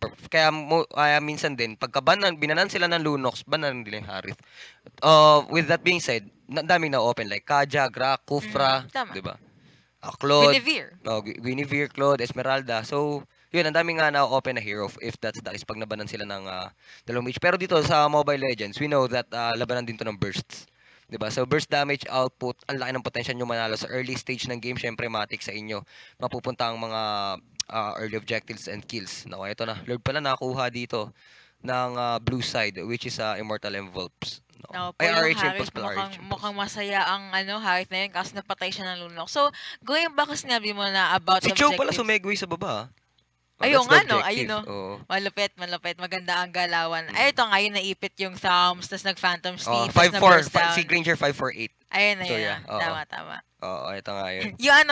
kaya minsan din pagka binanan sila ng Lunox, banan nila yung Harith. With that being said, daming na open like Kaja, Gra, Kufra, tama. 'di ba? Claude, Guinevere, Claude, Esmeralda. So, yun, ang daming nga na-open na hero if that's the case pag nabanan sila ng dalawang mage. Pero dito sa Mobile Legends, we know that labanan din to ng bursts. 'Di ba? So burst damage output, ang laki ng potential nyo manalo sa early stage ng game. Syempre matik sa inyo. Mapupunta ang mga early objectives and kills. Naku, ito na. Lord pala nakakuha dito ng blue side which is Immortal Envelopes. No, Ay, yung RH Impulse Harith, pala, RH Impulse. mukhang masaya ang Harith na yun kasi napatay siya ng Lunok. So, going back kasi sinabi mo na about Si Cho pala objectives. sumegway sa baba. Ayun That's the nga, no? objective. Ayun, no? Oo. Malupit. Maganda ang galawan. Ay, ito nga, yun naipit yung thumbs, tas nag-phantom sleep, 5-4. burst down. Si Granger 5-4-8. Ayun na So, yun. yeah, oo. Tama. Oo, ito nga yun.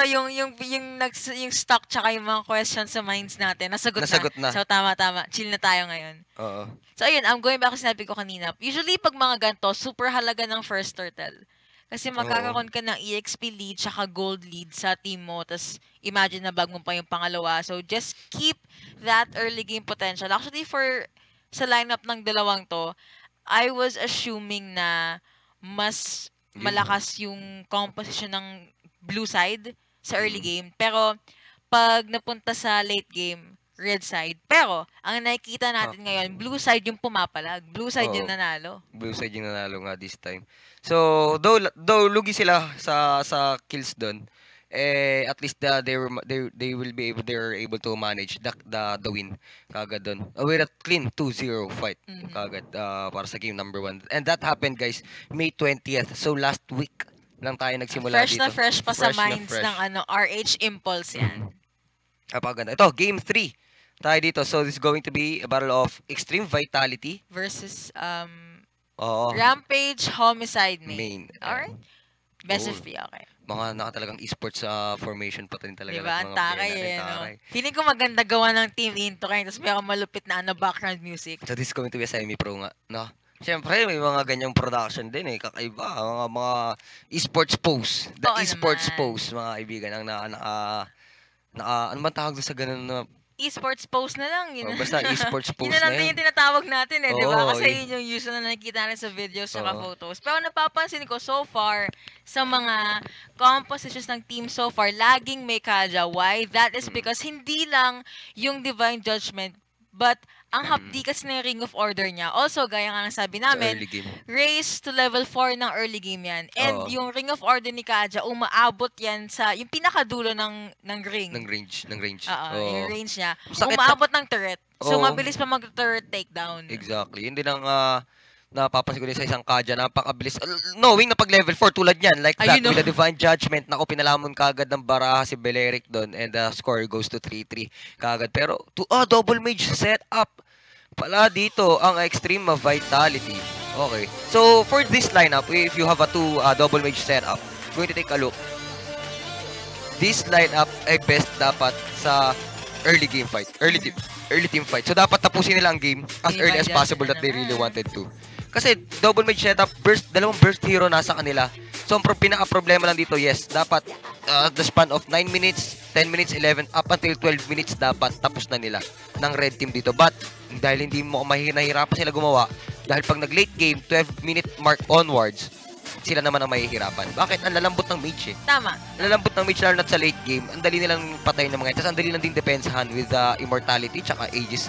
yung stock tsaka yung mga questions sa minds natin, nasagot na. So, tama. Chill na tayo ngayon. Oo. So, ayun, I'm going back sa sinabi ko kanina. Usually, pag mga ganito, super halaga ng first turtle. Kasi magkakaroon ka ng EXP lead tsaka gold lead sa team mo. Tapos, imagine na bag mo pa yung pangalawa. So, just keep that early game potential. Actually, sa lineup ng dalawang to, I was assuming na mas malakas yung composition ng blue side sa early game. Pero, pag napunta sa late game, red side. Pero, ang nakikita natin ngayon, blue side yung pumapalag. Blue side yung nanalo. Blue side yung nanalo nga this time. So, though lugi sila sa kills doon, at least they will be able to manage the win kagad doon. With a clean 2-0 fight kagad para sa game number 1. And that happened, guys, May 20th. So last week lang tayo nagsimula dito. Fresh pa sa minds ng RH Impulse yan. Napakaganda. Ito, game 3 tayo dito. So this is going to be a battle of Extreme Vitality versus Rampage Homicide Main. Alright. Best of 3, okay. Mga talagang esports formation pa rin talaga. Diba? Ang takay no? Feeling ko maganda gawa ng team intro kayo, tapos mayroong malupit na background music. So this is going to be a semi-pro nga, no? Siyempre, may mga ganyang production din kakaiba. Mga esports pose. The esports pose, mga kaibigan. Ang ano man tawag doon sa ganun na esports post na lang. Basta esports post na yun. Yun yung tinatawag natin di ba? Kasi yun yung usual na nakikita natin sa videos at photos. Pero napapansin ko so far sa mga compositions ng team so far, laging may Kaja. Why? That is because hindi lang yung Divine Judgment, but ang hapdi kasi na yung Ring of Order niya. Also, gaya nga ng sabi namin, race to level 4 ng early game yan. And yung Ring of Order ni Kaja, umaabot yan sa yung pinakadulo ng ring. Ng range. Yung range niya. Umaabot ng turret. So, mabilis pa mag-turret takedown. Exactly. Hindi lang napapansin ko din sa isang Kaja, napakabilis. Knowing na pag level 4 tulad yan, like that, with the Divine Judgment, nako, pinalamon kagad ng baraha si Beleric doon, and the score goes to 3-3 kagad. Pero, double mage setup pala dito ang Extreme Vitality. Okay. So, for this lineup, if you have a double mage setup, going to take a look. This lineup ay best dapat sa early game fight. Early team fight. So, dapat tapusin nila ang game as early as possible that they really wanted to. Kasi double mage setup, dalawang burst hero nasa kanila. So, ang pinaka-problema lang dito, yes, dapat the span of 9 minutes, 10 minutes, 11, up until 12 minutes dapat tapos na nila ng red team dito. But, dahil hindi mo mahihirapan sila gumawa, dahil pag nag-late game, 12-minute mark onwards, sila naman ang mahihirapan. Bakit? Ang lalambot ng mage Tama. Ang lalambot ng mage lalo na sa late game. Ang dali nilang patayin ng mga ito. Tapos ang dali lang din depensahan with Immortality tsaka Aegis.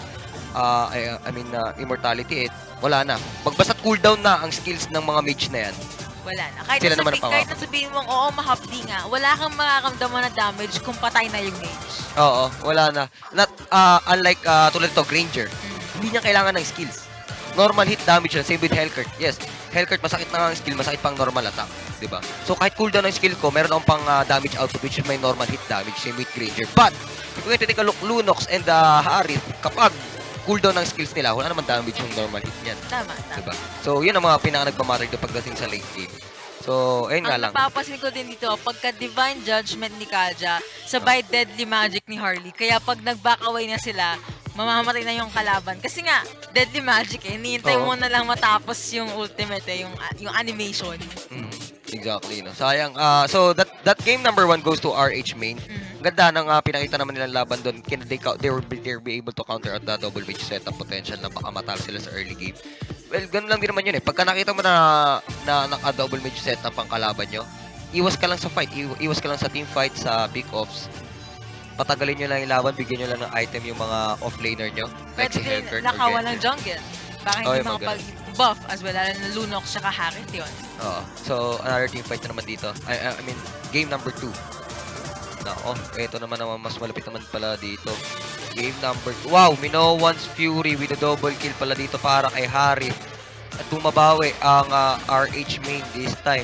Immortality, wala na. Magbasta't cooldown na ang skills ng mga mage na yan. Wala na. Kahit na sabihin mong, mahapdi nga, wala kang makakamdaman na damage kung patay na yung mage. Oo, wala na. Unlike tulad ito, Granger. Hindi niya kailangan ng skills. Normal hit damage lang. Same with Hellcurt. Yes, Hellcurt masakit na ang skill, masakit pang normal attack. Diba? So kahit cooldown ng skill ko, meron akong pang damage output which is may normal hit damage. Same with Granger. But, if we're going to take a look, Lunox and Harith, kapag cooldown ng skills nila, wala naman damage yung normal hit niyan. Tama. Diba? So, yun ang mga pinaka-nagmamatter dito pagdating sa late game. So, ayun nga lang. Ang napapasin ko din dito, pagka Divine Judgment ni Kaja, sabay Deadly Magic ni Harley. Kaya pag nag-back away na sila, mamamatay na yung kalaban. Kasi nga, Deadly Magic hinihintay mo na lang matapos yung ultimate yung animation. Exactly, no. Sayang. So that game number 1 goes to RH main. Ganda ng pinakita naman nilang laban doon. They're be able to counter at the double mage setup potential na baka matalo sila sa early game. Well, ganun lang din naman yun eh. Pagka nakita mo na naka-double mage setup ang kalaban nyo, iwas ka lang sa fight. Iwas ka lang sa team fight, sa big offs. Patagalin nyo lang yung laban, bigyan nyo lang ng item yung mga offlaner nyo. Like Pwede si din Hellkurt or nakawan ng Genji. jungle. Baka hindi makapag-buff as well, lalo na Lunox tsaka Harrition. So, another team fight na naman dito. I mean, game number 2. Nako, ito naman mas malapit naman pala dito. Game number 2. Wow, Minowan's Fury with a double kill pala dito para kay Harry. At bumabawi ang RH main this time.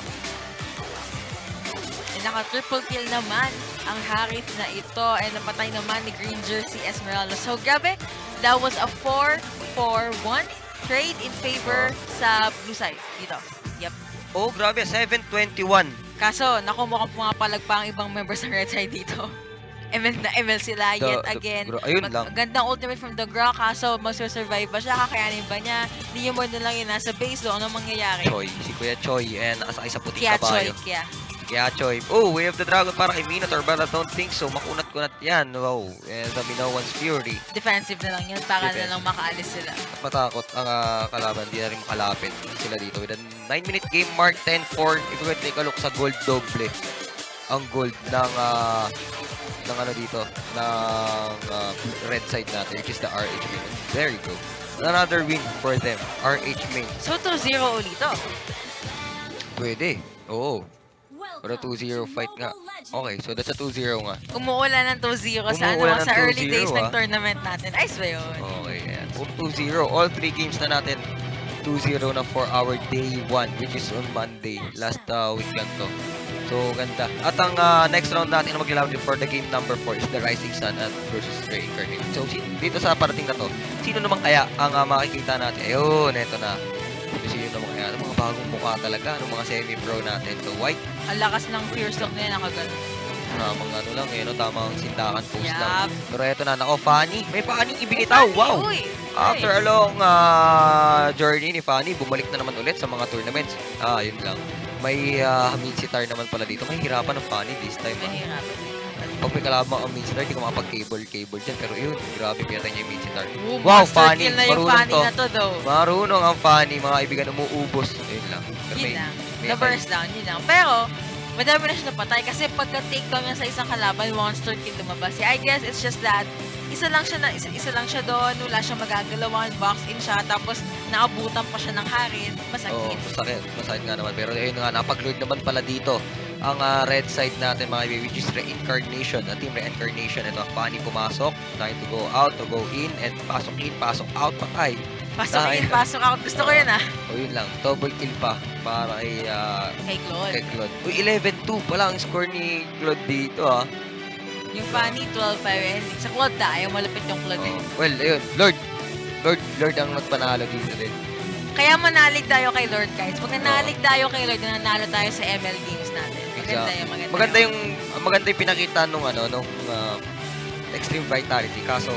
Naka-triple kill naman ang Harith na ito and napatay naman ni Green Jersey Esmeralda. So, grabe, that was a 4-4-1 trade in favor sa blue side dito. Yep. Oh, grabe, 7-21. Kaso, naku, mukhang pumapalagpa ang ibang members ng red side dito. ML na ML sila yet again. Ayun lang. Gandang ultimate from the Gra, kaso magsusurvive ba siya? Kakayanin ba niya? Hindi mo na lang yun nasa base doon. Anong mangyayari? Choi, si Kuya Choi, and nakasakay sa puting Kaya kabayo. Kaya Choi. Oh, we have the dragon para kay Minotaur, but I don't think so. Makunat-kunat yan. Wow. And the Minowan's Fury. Defensive na lang yan para na lang makaalis sila. At matakot ang kalaban. Di na rin makalapit sila dito. With a 9-minute game mark, 10-4. If we take a look sa gold doble. Ang gold ng ano dito, ng red side natin, which is the RH main. There you go. Another win for them. RH main. So, 2-0 ulit to. Pwede. Oo. Pero 2-0 fight nga. Okay, so that's a 2-0 nga. Umuulan ng 2-0 sa early days ng tournament natin. Ayos ba yun? Okay, ayan. 2-0. All 3 games na natin. 2-0 na for our day 1, which is on Monday. Last weekend to. So, ganda. At ang next round natin na maglalaban for the game number 4 is the Rising Sun versus Reincarnate. So, dito sa parating na to, sino naman kaya ang makikita natin? Ayun, eto na. Sino naman kaya? Ang mga bagong mukha talaga. Ang mga semi-pro natin. So, White. Ang lakas ng Fierce Lock niya nakagal. Tamang ano lang eh, no? Tamang sindakan post lang. Pero eto na, nako, Fanny. May Fanny ibinitaw. Wow! Uy, After a long journey ni Fanny, bumalik na naman ulit sa mga tournaments. Yun lang. May Minsitar naman pala dito. Mahihirapan ng Fanny this time. Mahihirapan. Pag may kalabang ang Minsitar, hindi ko makapag-cable dyan. Pero yun, grabe, pinatay niya yung Minsitar. Wow, Fanny. Marunong to. Na to though. Marunong ang Fanny. Mga ibigan, umuubos. Yun lang. Yun lang. Na-burst down, yun lang. Pero, madami na siya napatay kasi pagka-takedown niya sa isang kalaban, monster kill lumabas. I guess it's just that isa lang siya doon, wala siyang magagalawan, box in siya, tapos naabutan pa siya ng Harit. Masakit. Masakit nga naman. Pero ayun nga, napag-lord naman pala dito ang red side natin, mga baby, which is Reincarnation, Team Reincarnation. Ito, Fanny pumasok, trying to go out, to go in, and pasok out, patay. Pasok in, pasok out. Gusto ko yun yun lang, double kill pa para kay Claude. Uy, 11-2 pala ang score ni Claude dito Yung Fanny, 12-5, and sa Claude ayaw malapit yung Claude Well, ayun, Lord ang nagpanalo dito din. Kaya manalig tayo kay Lord, guys. Pag nanalig tayo kay Lord, nanalo tayo sa ML games natin. Maganda yung pinakita nung Extreme Vitality, kaso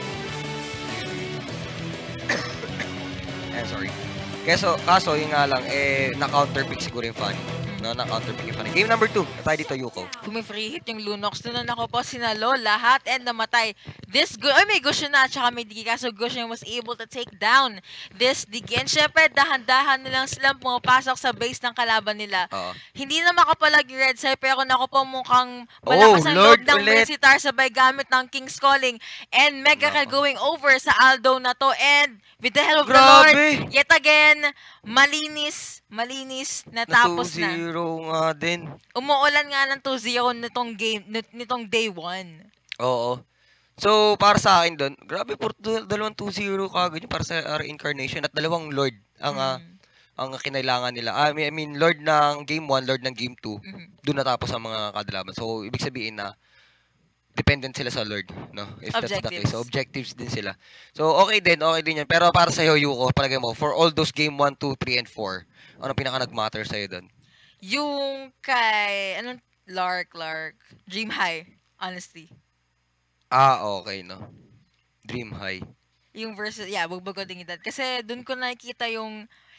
sorry. Kaso yung nga lang, na-counterpick siguro yung Fanny. Na-counterpick yung Fanny. Game number 2. Tayo dito, Yuko. Pumi-free hit yung Lunox. Doon ako po sinalo lahat and namatay. May Gusion na, tsaka may Digi. Kaso Gusion was able to take down this Digi. And syempre, dahan-dahan nilang silang pumapasok sa base ng kalaban nila. Hindi na makapalag yung red side, pero nako po mukhang malakas ang load ng Minsitar sabay gamit ng King's Calling. And Mega going over sa Aldo na to. And with the help of the Lord, yet again, malinis natapos na. 2-0 nga din. Umuulan nga ng 2-0 nitong day 1. Oo. So, para sa akin doon, grabe, dalawang 2-0 kagad yung para sa Reincarnation at dalawang Lord ang kinailangan nila. I mean, Lord ng Game 1, Lord ng Game 2, doon natapos ang mga kadalaman. So, ibig sabihin na dependent sila sa Lord, no? If that's the case. So, objectives din sila. So, okay din yan. Pero para sa'yo, Yuko, palagay mo, for all those game 1, 2, 3, and 4, ano pinaka-nag-matter sa'yo doon? Yung kay, Lark, Dream High, honestly. Okay, no? Dream High. Yung versus, bugbog ko din edad. Kasi doon ko nakikita yung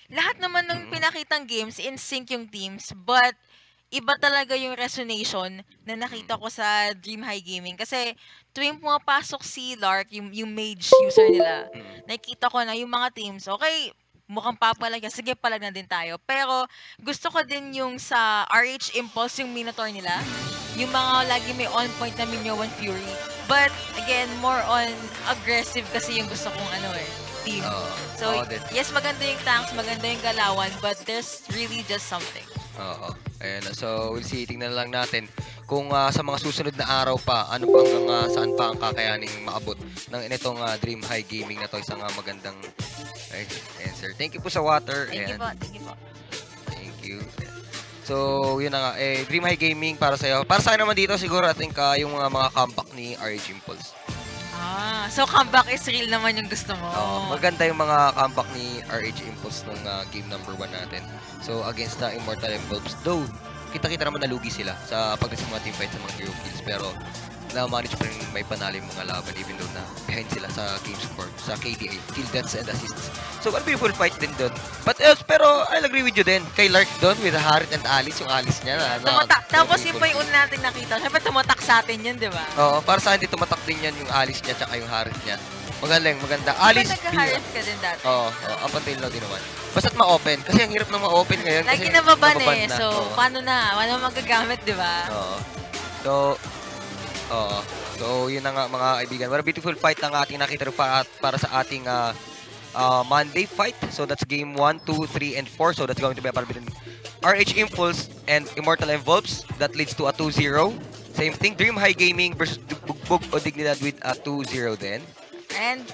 lahat naman ng pinakitang games, in sync yung teams, but iba talaga yung resonation na nakita ko sa Dream High Gaming. Kasi tuwing pumapasok si Lark, yung mage user nila, nakikita ko na yung mga teams, okay, mukhang papalag yan, sige palag na din tayo. Pero gusto ko din yung sa RH Impulse, yung Minotaur nila, yung mga lagi may on point na Minion Fury. But again, more on aggressive kasi yung gusto kong team. So yes, maganda yung tanks, maganda yung galawan, but there's really just something. Oo. Ayan. So, we'll see. Tingnan lang natin kung sa mga susunod na araw pa, ano pa hanggang saan pa ang kakayaning maabot ng itong Dream High Gaming na to. Isang magandang answer. Thank you po sa water. Thank you po. Thank you po. Thank you. So, yun na nga. Dream High Gaming para sa'yo. Para sa akin naman dito, siguro, I think yung mga comeback ni RH Impulse. So comeback is real naman yung gusto mo. Maganda yung mga comeback ni RH Impulse nung game number 1 natin. So against the Immortal Envelopes, though kita-kita naman nalugi sila sa pagdating mga teamfight sa mga hero kills, pero na-manage pa rin may panalo yung mga laban even though na behind sila sa game score, sa KDA, kill deaths and assists. So a beautiful fight din doon. But pero I'll agree with you din. Kay Lark doon with Harit and Alice, yung Alice niya. Tapos yun pa yung una natin nakita. Siyempre tumatak sa atin yun, di ba? Oo, para sa akin tumatak din yan yung Alice niya tsaka yung Harit niya. Maganda. Alice, nagka-Harit ka din dati. Oo, up until now din naman. Basta't ma-open. Kasi ang hirap ng ma-open ngayon. Lagi nababan eh. So, paano magagamit, di ba? Oo. So, yun na nga mga kaibigan. What a beautiful fight ang ating nakita para sa ating Monday fight. So, that's game 1, 2, 3, and 4. So, that's going to be a battle between RH Impulse and Immortal Envelopes. That leads to a 2-0. Same thing, Dream High Gaming versus Bugbog o Dignidad with a 2-0 then. And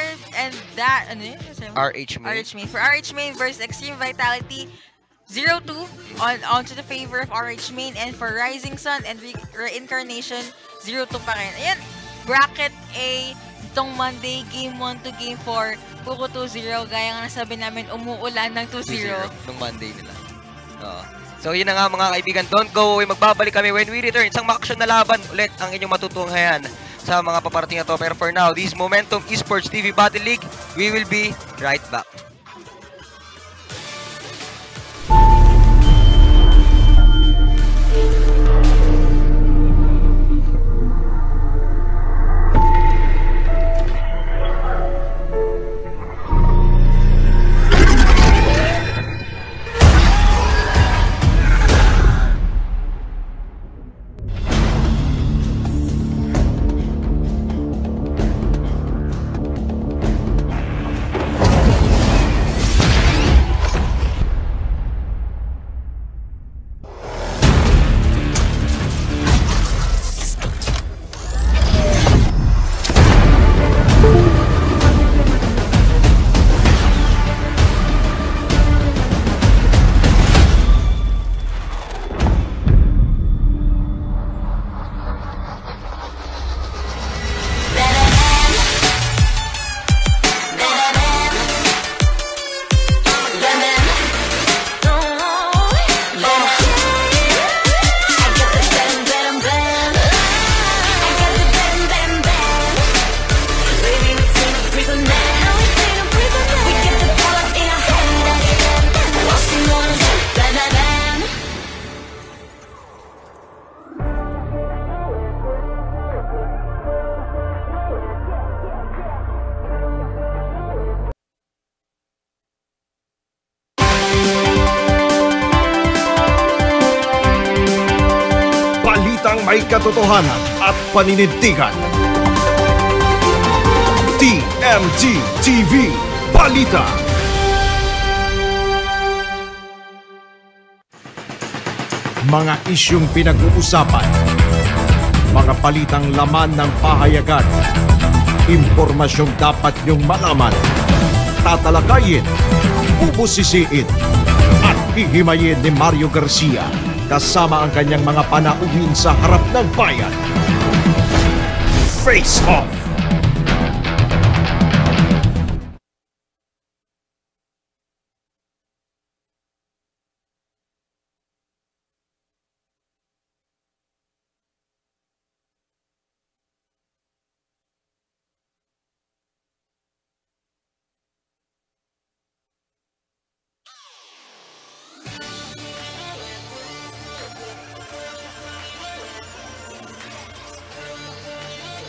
RH Main. For RH Main versus Extreme Vitality, 0-2 on to the favor of RH Main. And for Rising Sun and Reincarnation, 0-2 pa rin. Ayan, bracket A itong Monday, game 1 to game 4, puro 2-0. Gaya nga nasabi namin, umuulan ng 2-0. Nung Monday nila. So yun na nga mga kaibigan, don't go away. Magbabalik kami when we return. Isang ma-action na laban ulit ang inyong matutunghayan sa mga paparating na to. Pero for now, this Momentum Esports TV Battle League, we will be right back. May katotohanan at paninindigan. TMT TV Balita. Mga isyung pinag-uusapan. Mga balitang laman ng pahayagan. Impormasyong dapat niyong malaman. Tatalakayin, bubusisiin, at hihimayin ni Mario Garcia kasama ang kanyang mga panauhin sa harap ng bayan. Face Off!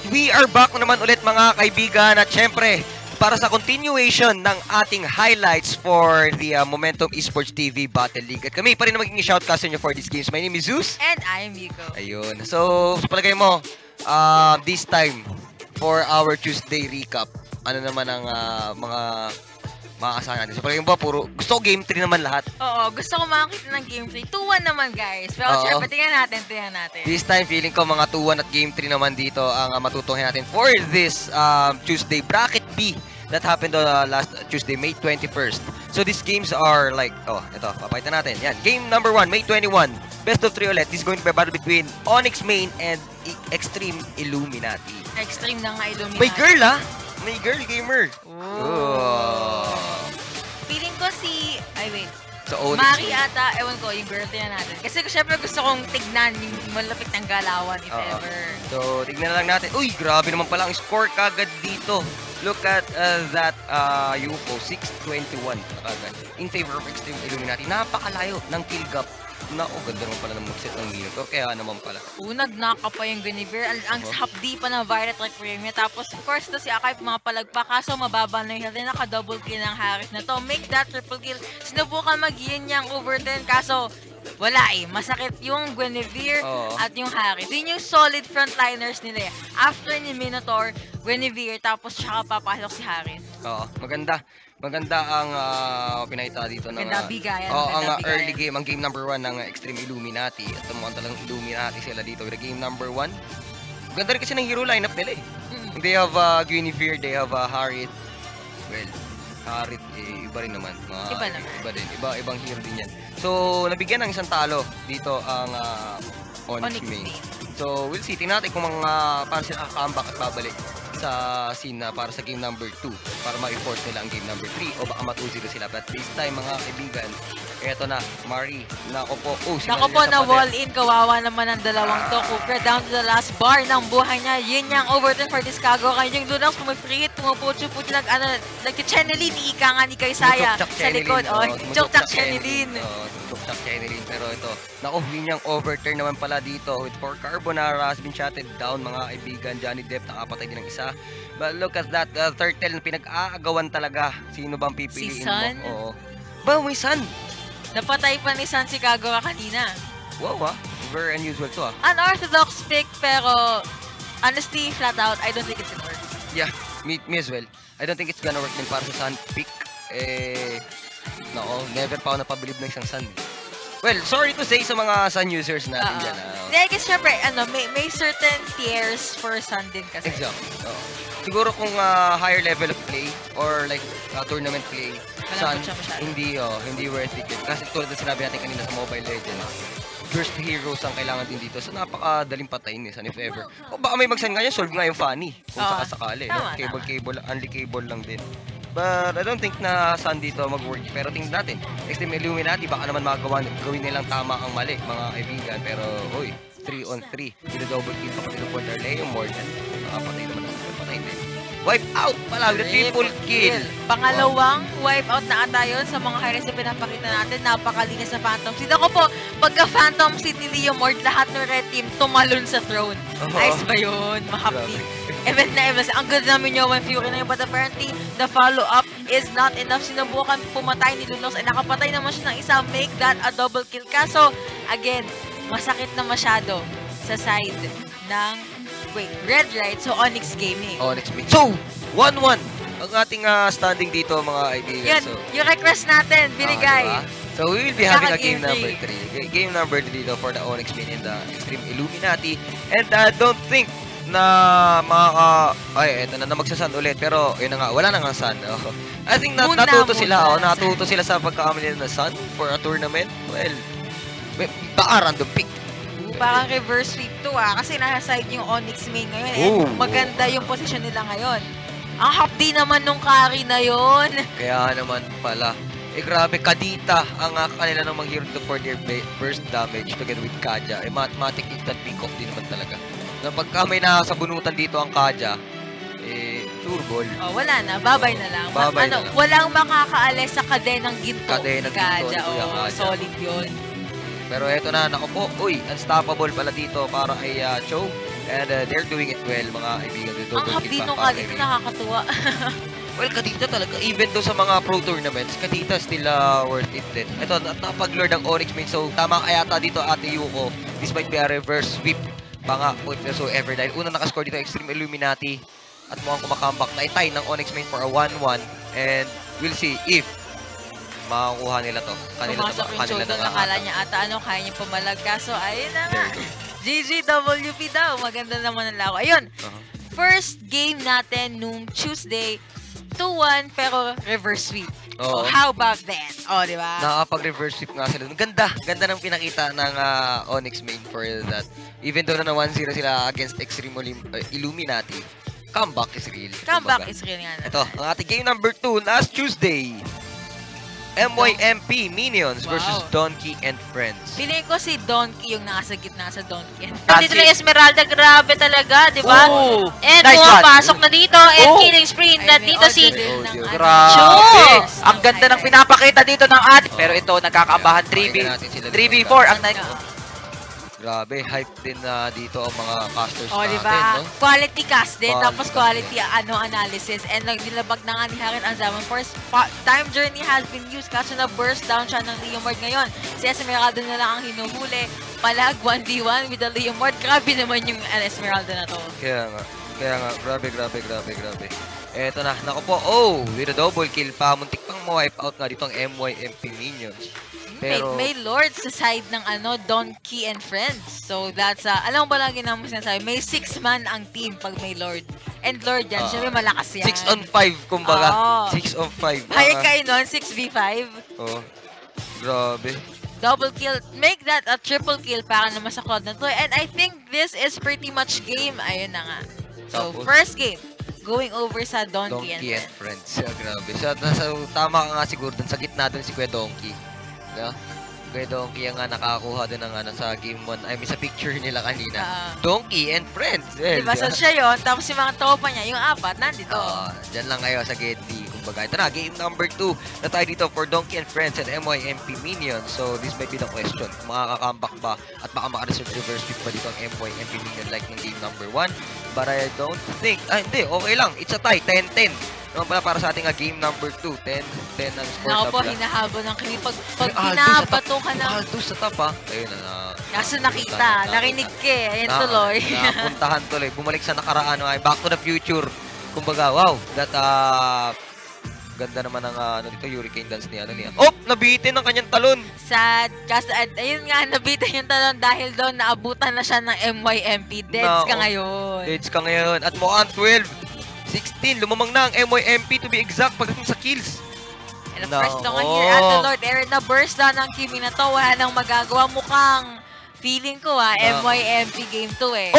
we are back naman ulit mga kaibigan at syempre para sa continuation ng ating highlights for the Momentum Esports TV Battle League. At kami pa rin na magiging shoutcaster nyo for these games. My name is Zeus. And I am Miko. Ayun. So, sa palagay mo, this time, for our Tuesday recap, ano naman ang mga makakasahan natin? So, palagay mo ba, gusto ko game 3 naman lahat? Oo, gusto ko makakita ng game 3. 2-1 naman, guys. Pero syempre, tingnan natin. This time, feeling ko mga 2-1 at game 3 naman dito ang matutuhin natin for this Tuesday Bracket B that happened on last Tuesday, May 21st. So, these games are like, ito, papakita natin. Yan, game number 1, May 21. Best of 3 ulit. This is going to be a battle between Onyx Main and Extreme Illuminati. Extreme na nga Illuminati. May girl, May girl gamer. Oh. Feeling ko So, Onyx Mari ata, ewan ko, yung girl tingnan natin. Kasi syempre gusto kong tignan yung malapit ng galawan, if ever. So, tignan na lang natin. Uy, grabe naman pala ang score kagad dito. Look at that UFO, 621 kagad. In favor of Extreme Illuminati. Napakalayo ng kill gap. Ganda naman pala ng moveset ng Nino. Kaya naman pala. Nag-knock pa yung Guinevere. Ang hapdi pa ng Violet Requiem niya. Tapos, of course, ito si Akai mga palagpa. Kaso, mababa na yung health. Naka-double kill ng Harris na to. Make that triple kill. Sinubukan mag-yin yang overturn. Kaso, wala masakit yung Guinevere at yung Harris. Yun yung solid frontliners nila. After ni Minotaur, Guinevere, tapos tsaka papasok si Harris. Maganda. Maganda ang pinakita dito ng bigayan. Ang early game, ang game number 1 ng Extreme Illuminati. At mukhang talagang Illuminati sila dito with the game number 1. Ganda rin kasi ng hero lineup nila They have Guinevere, they have Harith. Well, Harith iba rin naman. Iba din. Ibang hero din yan. So, nabigyan ng isang talo dito ang Onyx Main. So, we'll see. Tingnan natin kung paano sila comeback at babalik sa scene na para sa game number 2 para ma-force nila ang game number 3 o baka ma-2-0 sila. But this time mga kaibigan, eto na, Mari, nako po, na wall in, kawawa naman ang dalawang to. Cooper down to the last bar ng buhay niya. Yun yung overturn for Discago. Kaya yung Lunax pumifrit, pumuputso-putso, nag-channelin ni Ika nga ni Kaysaya sa likod. Chok-chak Chenelin. Chok-chak Chenelin. Pero ito, nako, yun yung overturn naman pala dito with 4 Carbonara has been shutted down mga kaibigan. Johnny Depp nakapatay din ng isa. But look at that, Turtle na pinag-aagawan talaga. Sino bang pipiliin si Sun? mo? Ba, may Sun. Napatay pa ni Sun si Kagawa kanina. Wow, very unusual to Unorthodox pick, pero honestly, flat out, I don't think it's gonna work. Yeah, me as well. I don't think it's gonna work din para sa Sun pick. Never pa ako napabilib ng isang Sun. Well, sorry to say sa mga Sun users natin dyan. I guess, syempre, may certain tiers for Sun din kasi. Exactly. Siguro kung higher level of play or like tournament play, Sun, hindi worth it. Kasi tulad na sinabi natin kanina sa Mobile Legends, burst heroes ang kailangan din dito. So, napakadaling patayin ni Sun if ever. O baka may mag-Sun nga yan, solve nga yung Fanny. Kung sakasakali. Cable, only cable lang din. But I don't think na Sun dito mag-work. Pero tingnan natin, Extreme Illuminati, baka naman gawin nilang tama ang mali, mga kaibigan. Pero, 3-on-3. Double kill pa kasi for Darleo Morgan. Nakapatay naman ang patay din. Wipe out pala with a triple kill. Pangalawang wipe out na ata yun sa mga highlights na pinapakita natin. Napakalinis na Phantom Seed. Ako po, pagka Phantom Seed ni Leo Mord, lahat ng red team tumalon sa throne. Ayos ba yun? Mahapdi. Event na event. Ang ganda namin yung Fury na yun. But apparently, the follow-up is not enough. Sinubukan pumatay ni Lunox. Ay nakapatay naman siya ng isa. Make that a double kill. Kaso, again, masakit na masyado sa side ng Red Light. So, Onyx Gaming. Onyx Gaming. So, 1-1 ang ating standing dito mga kaibigan. Yan, yung request natin, binigay. Diba? So, we will be having a game number 3. Game number 3 dito for the Onyx Gaming and the Extreme Illuminati. And I don't think na eto na magsasan ulit. Pero, yun na nga, wala na nga sun. I think natuto sila sa pagkakamali na sun for a tournament. Well, baka random pick. Parang reverse sweep to kasi nasa side yung Onyx Main ngayon. Maganda yung position nila ngayon. Ang hapdi naman nung carry na yon. Kaya naman pala. Grabe, Kadita ang kanila ng mga hero to for their burst damage together with Kaja. Mathematic instant pick-off din naman talaga. Na pagka may nakasabunutan dito ang Kaja, sure ball. Wala na. Babay na lang. Walang makakaalis sa kadenang ginto. Kaja, solid yun. Pero eto na, naku po, unstoppable pala dito para kay Cho. And they're doing it well, mga kaibigan. Ang hapdi nung Kadita, nakakatuwa. Well, Kadita talaga, even though sa mga pro tournaments, Kadita still worth it din. Ito, napag-lure ng Onyx main. So, tama kaya ata dito, Ate Yuko. This might be a reverse sweep. Banga, if ever. Dahil unang nakascore dito, Extreme Illuminati. At mukhang kumakambak na itay ng Onyx main for a 1-1. And we'll see if makakuha nila to. Pumasok yung Choldol, nakala niya ata kaya niya pumalag. Kaso, ayun na nga. GGWP daw. Maganda naman ang lako. Ayun. First game natin nung Tuesday, 2-1 pero reverse sweep. Oh, how about that? Oh, di ba? Nakapag-reverse sweep nga sila. Ganda ng pinakita ng Onyx main for that. Even though na 1-0 sila against Extreme Illuminati, comeback is real. Comeback is real nga. Ito, ang ating game number 2 last Tuesday. MYMP Minions versus Donkey and Friends. Feeling ko si Donkey yung nasa gitna sa Donkey and Friends. Dito na Esmeralda, grabe talaga, di ba? And pumapasok na dito, and killing spree na dito si... Grabe! Ang ganda ng pinapakita dito ng ating... Pero ito, nagkakaabahan 3v4 ang... Grabe, hype din dito ang mga casters natin, diba? No? Quality cast din, tapos quality analysis. And nilabag na nga ni Harin ang Zaman Force. Time Journey has been used kaso na-burst down siya ng Leomord ngayon. Si Esmeralda na lang ang hinuhuli. Palag 1v1 with the Leomord. Grabe naman yung Esmeralda na to. Kaya nga. Grabe. Eto na, naku po. With a double kill pa. Muntik pang ma-wipe out nga dito ang MYMP Minions. Pero, may Lord sa side ng Donkey and Friends. So, that's, alam mo ba lagi naman sinasabi, may 6-man ang team pag may Lord. And Lord yan, syempre malakas yan. 6 on 5, kumbaga. 6 on 5. Hayag kayo nun, 6v5. Grabe. Double kill, make that a triple kill para naman sa crowd na to. And I think this is pretty much game. Ayun na nga. So, first game. Going over sa Donkey and Friends. Grabe. Tama ka nga siguro dun sa gitna dun si Kuya Donkey. Kuya Donkey ang nakakuha din ng sa game 1. I mean, sa picture nila kanina. Donkey and Friends. Diba? So siya yun. Tapos yung mga tropa niya, yung 4, nandito. Dyan lang kayo sa Gedli. Kumbaga, ito na, game number 2 na tayo dito for Donkey and Friends and MYMP Minions. So, this might be the question. Kung makaka-comeback ba at baka maka-reverse sweep ba dito ang MYMP Minion like ng game number 1. But I don't think, hindi, okay lang. It's a tie, 10-10. Naman pala para sa ating game number 2, 10 ang score. Ako po, hinahabo ng kami. Pag binabato ka ng... Aldous sa top, ha? Ayun na. Kaso nakita, narinig ka eh. Ayun tuloy. Napuntahan tuloy. Bumalik sa nakaraan. Back to the future. Kumbaga, wow. That, ganda naman ng dito, Hurricane Dance niya. Nabitin ng kanyang talon. Sad. Kasi, ayun nga, nabitin yung talon dahil doon naabutan na siya ng MYMP. Deads ka ngayon. Deads ka ngayon. At mukhang 12-16, lumamang na ang MYMP to be exact pagdating sa kills. And of course, ito nga here at the Lord Aaron na burst down ng Kimi na to. Wala nang magagawa. Mukhang feeling ko MYMP game 2 eh.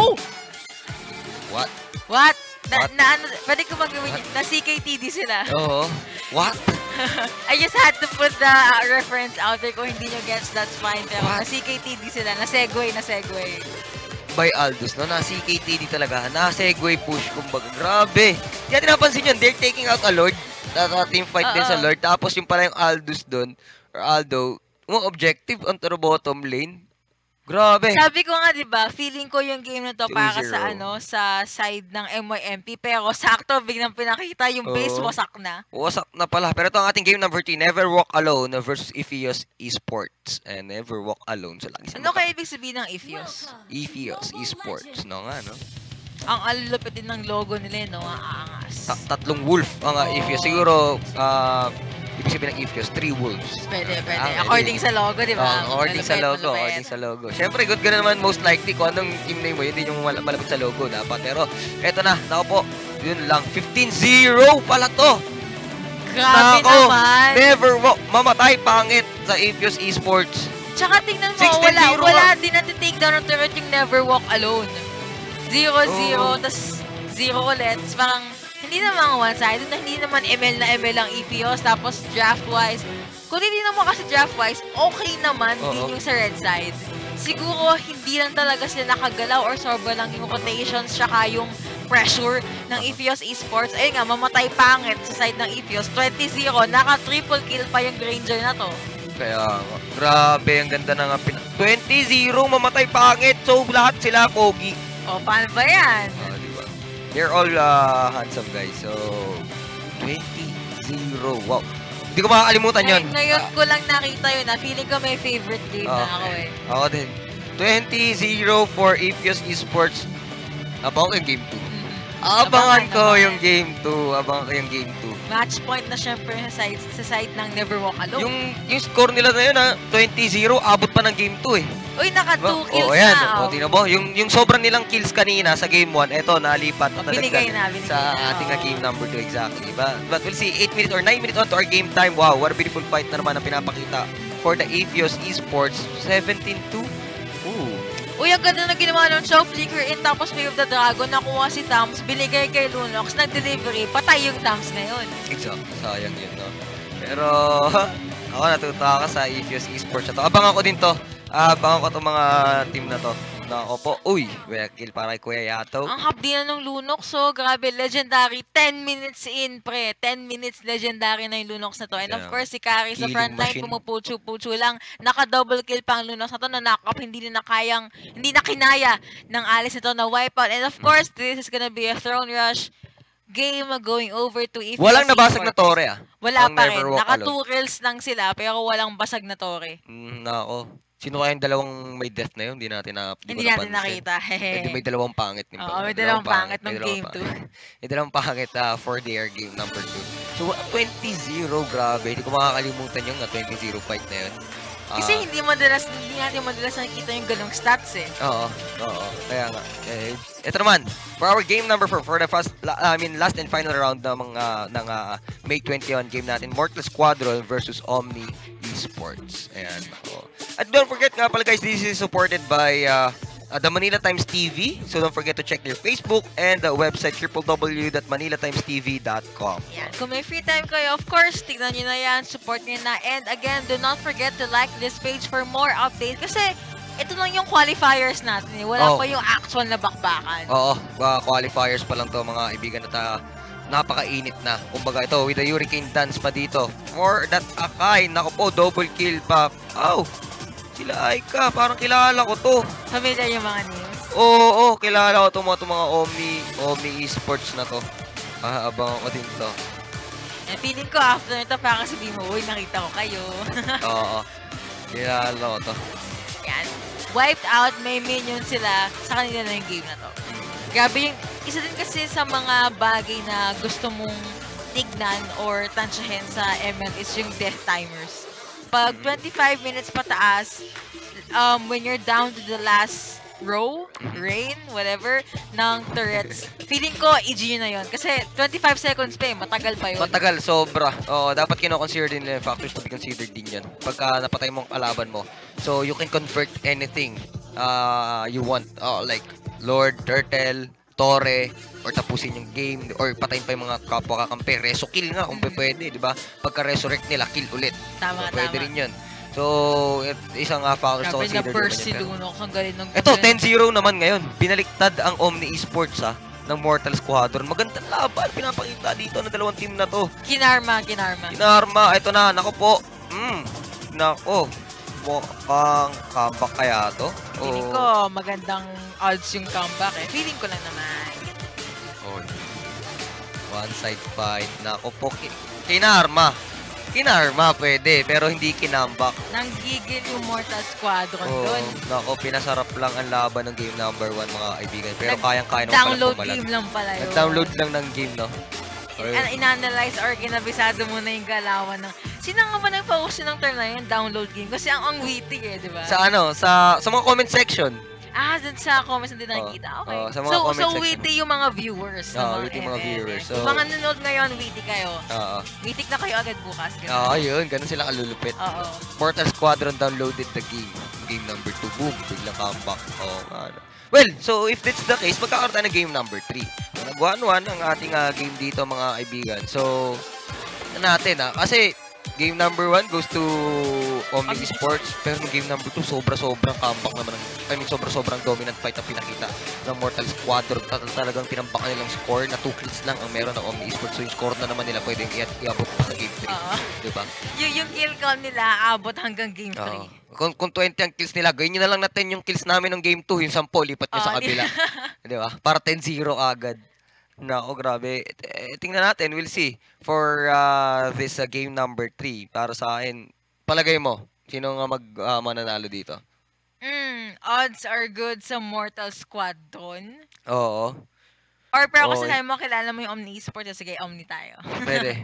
What? Pwede ko magawin yun. Na CKTD sila. What? I just had to put the reference out there. Kung hindi nyo gets, that's fine. Pero na CKTD sila. Na segue. By Aldous, no? Na CKTD talaga. Na segue push, kumbaga. Grabe. Kaya tinapansin yun, they're taking out a Lord. Team fight din sa Lord. Tapos yung pala yung Aldous doon, or Aldo, objective on the bottom lane. Grabe. Sabi ko nga, 'di ba, feeling ko yung game na to para sa sa side ng MYMP, pero sakto biglang pinakita yung base wasak na. Wasak na pala. Pero ito ang ating game number 3, Never Walk Alone versus Ephios Esports. And Never Walk Alone. So, lagi ano kaya ibig sabihin ng Ephios? Ephios Esports, no nga, no? Ang alulupit din ng logo nila, no? Ang aangas. Tatlong wolf ang Ephios. Siguro, ibig sabihin ng Ephios, 3 wolves. Pwede. According sa logo, di ba? According sa logo. Siyempre, good ka naman most likely kung anong team name mo, yun din yung malapit sa logo dapat. Pero, eto na, naku po, yun lang. 15-0 pala to. Grabe naman. Never walk. Mamatay pangit sa Ephios Esports. Tsaka tingnan mo, wala din natin-take down ng turret yung Never Walk Alone. 0-0, tas 0 ulit. Parang, hindi naman one-sided, hindi naman ML na ML ang Ephios. Tapos draft-wise, kung hindi naman kasi draft-wise, okay naman din yung sa red side. Siguro, hindi lang talaga sila nakagalaw or sobra lang yung rotations tsaka yung pressure ng Ephios Esports. Ayun nga, mamatay pangit sa side ng Ephios. 20-0, naka-triple kill pa yung Granger na to. Kaya, grabe, ang ganda na nga. 20-0, mamatay pangit. So, lahat sila pogi. O, paano ba yan? Diba? They're all handsome guys. So, 20-0. Wow. Hindi ko makakalimutan yun. Ngayon ko lang nakita yun. Feeling ko may favorite game na ako eh. Ako din. 20-0 for Apios Esports. Abangan ko yung game 2. Abangan ko yung game 2. Abangan ko yung game 2. Match point na syempre sa side ng Never Walk Alone. Yung score nila na yun 20-0, abot pa ng game 2 eh. Uy, naka 2 kills ayan. na. Tingnan mo, yung sobrang nilang kills kanina sa game 1, eto, nalipat na binigay na. Sa ating game number 2 exactly. But we'll see, 8 minutes or 9 minutes on to our game time. Wow, what a beautiful fight na naman ang pinapakita for the Apios Esports. 17-2. Uy, ang ganda na ginawa ng show, flicker in, tapos Way of the Dragon, nakuha si Tams, binigay kay Lunox, nag-delivery, patay yung Tams ngayon. Exactly, sayang yun, no? Pero, ako natutuwa ka sa Apios Esports na to. Abangan ko din to. Abangan ko itong mga team na to. Nako po. Uy, kill para kay Kuya Yato. Ang hapdi na ng Lunox, so grabe, legendary. 10 minutes in, pre. 10 minutes legendary na yung Lunox na to. And of course, si Kari sa frontline, pumupucho-pucho lang. Naka-double kill pa ang Lunox na to, nanakap, hindi na kinaya ng Alice na to na wipeout. And of course, this is gonna be a throne rush game going over to Apios. Walang nabasag na tore Wala pa rin. Naka 2 kills lang sila, pero walang basag na tore. Nako. Sino kaya yung dalawang may death na yun? Hindi natin nakita. May dalawang pangit. Oo, may dalawang pangit ng game 2. May dalawang pangit for their game number 2. So, 20-0, grabe. Hindi ko makakalimutan yung 20-0 fight na yun. Kasi hindi natin madalas nakikita yung ganong stats eh. Oo. Kaya nga. Ito naman, for our game number 4, for the last and final round ng May 21 game natin, Mortal Squadron versus Omni Esports. Ayan. At don't forget nga pala guys, this is supported by the Manila Times TV. So don't forget to check their Facebook and the website www.manilatimestv.com. Yan. Kung may free time kayo, of course, tignan nyo na yan, support nyo na. And again, do not forget to like this page for more updates. Kasi ito lang yung qualifiers natin eh. Wala pa yung actual na bakbakan. Oo, qualifiers pa lang to mga kaibigan at napakainit na. Kumbaga ito, with the Hurricane Dance pa dito. For that Akai, naku po, double kill pa. Sila Aika, parang kilala ko to. Familiar yung mga names? Oo, kilala ko to mga Omni Esports na to. Abangan ko din to. Feeling ko after nito, parang sabihin mo, uy, nakita ko kayo. Oo, kilala ko to. Yan. Wiped out, may minion sila sa kanila na yung game na to. Grabe yung, isa din kasi sa mga bagay na gusto mong tignan or tansyahin sa ML is yung death timers. Pag 25 minutes pataas, when you're down to the last row, rain, whatever, ng turrets, feeling ko, EG na yun. Kasi 25 seconds pa matagal pa yun. Matagal, sobra. Dapat kino-consider din yung factors to be considered din yun. Pagka napatay mo ang kalaban mo. So, you can convert anything you want. Like, Lord, Turtle, Tore, or tapusin yung game, or patayin pa yung mga kapwa kakampi. Reso kill nga kung pwede, di ba? Pagka resurrect nila, kill ulit. Tama. Pwede rin yun. So, isang factor to consider. Grabe na burst si Lunox. Ang galing ng ito, 10-0 naman ngayon. Binaliktad ang Omni Esports ng Mortal Squadron. Magandang laban. Pinapakita dito na dalawang team na to. Kinarma. Ito na. Nako po. Nako. Mukhang comeback kaya to? Feeling ko magandang odds yung comeback eh. Feeling ko lang naman. One side fight. Nako po. Kinarma pwede, pero hindi kinambak. Nanggigil yung Mortal Squadron doon. Nako, pinasarap lang ang laban ng game number 1 mga kaibigan. Pero kayang-kaya naman download game lang pala yun. Nag-download lang ng game, no? In-analyze or kinabisado mo na yung galawan ng... Sino nga ba nagpa-uso ng term na yun? Download game? Kasi ang witty eh, di ba? Sa mga comment section. Dun sa comments na din nakikita. Okay. Sa mga comment section. So, witty yung mga viewers. Witty mga viewers. So, mga nanonood ngayon, witty kayo. Witty na kayo agad bukas. Yun. Ganun sila kalulupit. Mortal Squadron downloaded the game. Game number 2. Boom. Biglang comeback. Well, so if that's the case, magkakaroon tayo ng game number 3. Nag-1-1 ang ating game dito mga kaibigan. So, natin kasi Game number 1 goes to Omni Esports. Pero no game number 2, sobra-sobrang comeback naman. Sobra-sobrang dominant fight ang pinakita ng Mortal Squadron. Talagang tinambakan nilang score na 2 kills lang ang meron ng Omni Esports. So yung score na naman nila pwedeng iabot pa sa game 3. Diba? Yung kill count nila, abot hanggang game 3. Kung 20 ang kills nila, gawin nyo na lang natin yung kills namin ng game 2. Yung 10, lipat nyo sa kabila. Diba? Para 10-0 agad. Nako, grabe. Tingnan natin, we'll see. For this game number 3, para sa akin, palagay mo, sino nga mananalo dito? Odds are good sa Mortal Squadron. Oo. Or pero kasi sabi mo, kilala mo yung Omni Esports, sige, Omni tayo. Pwede.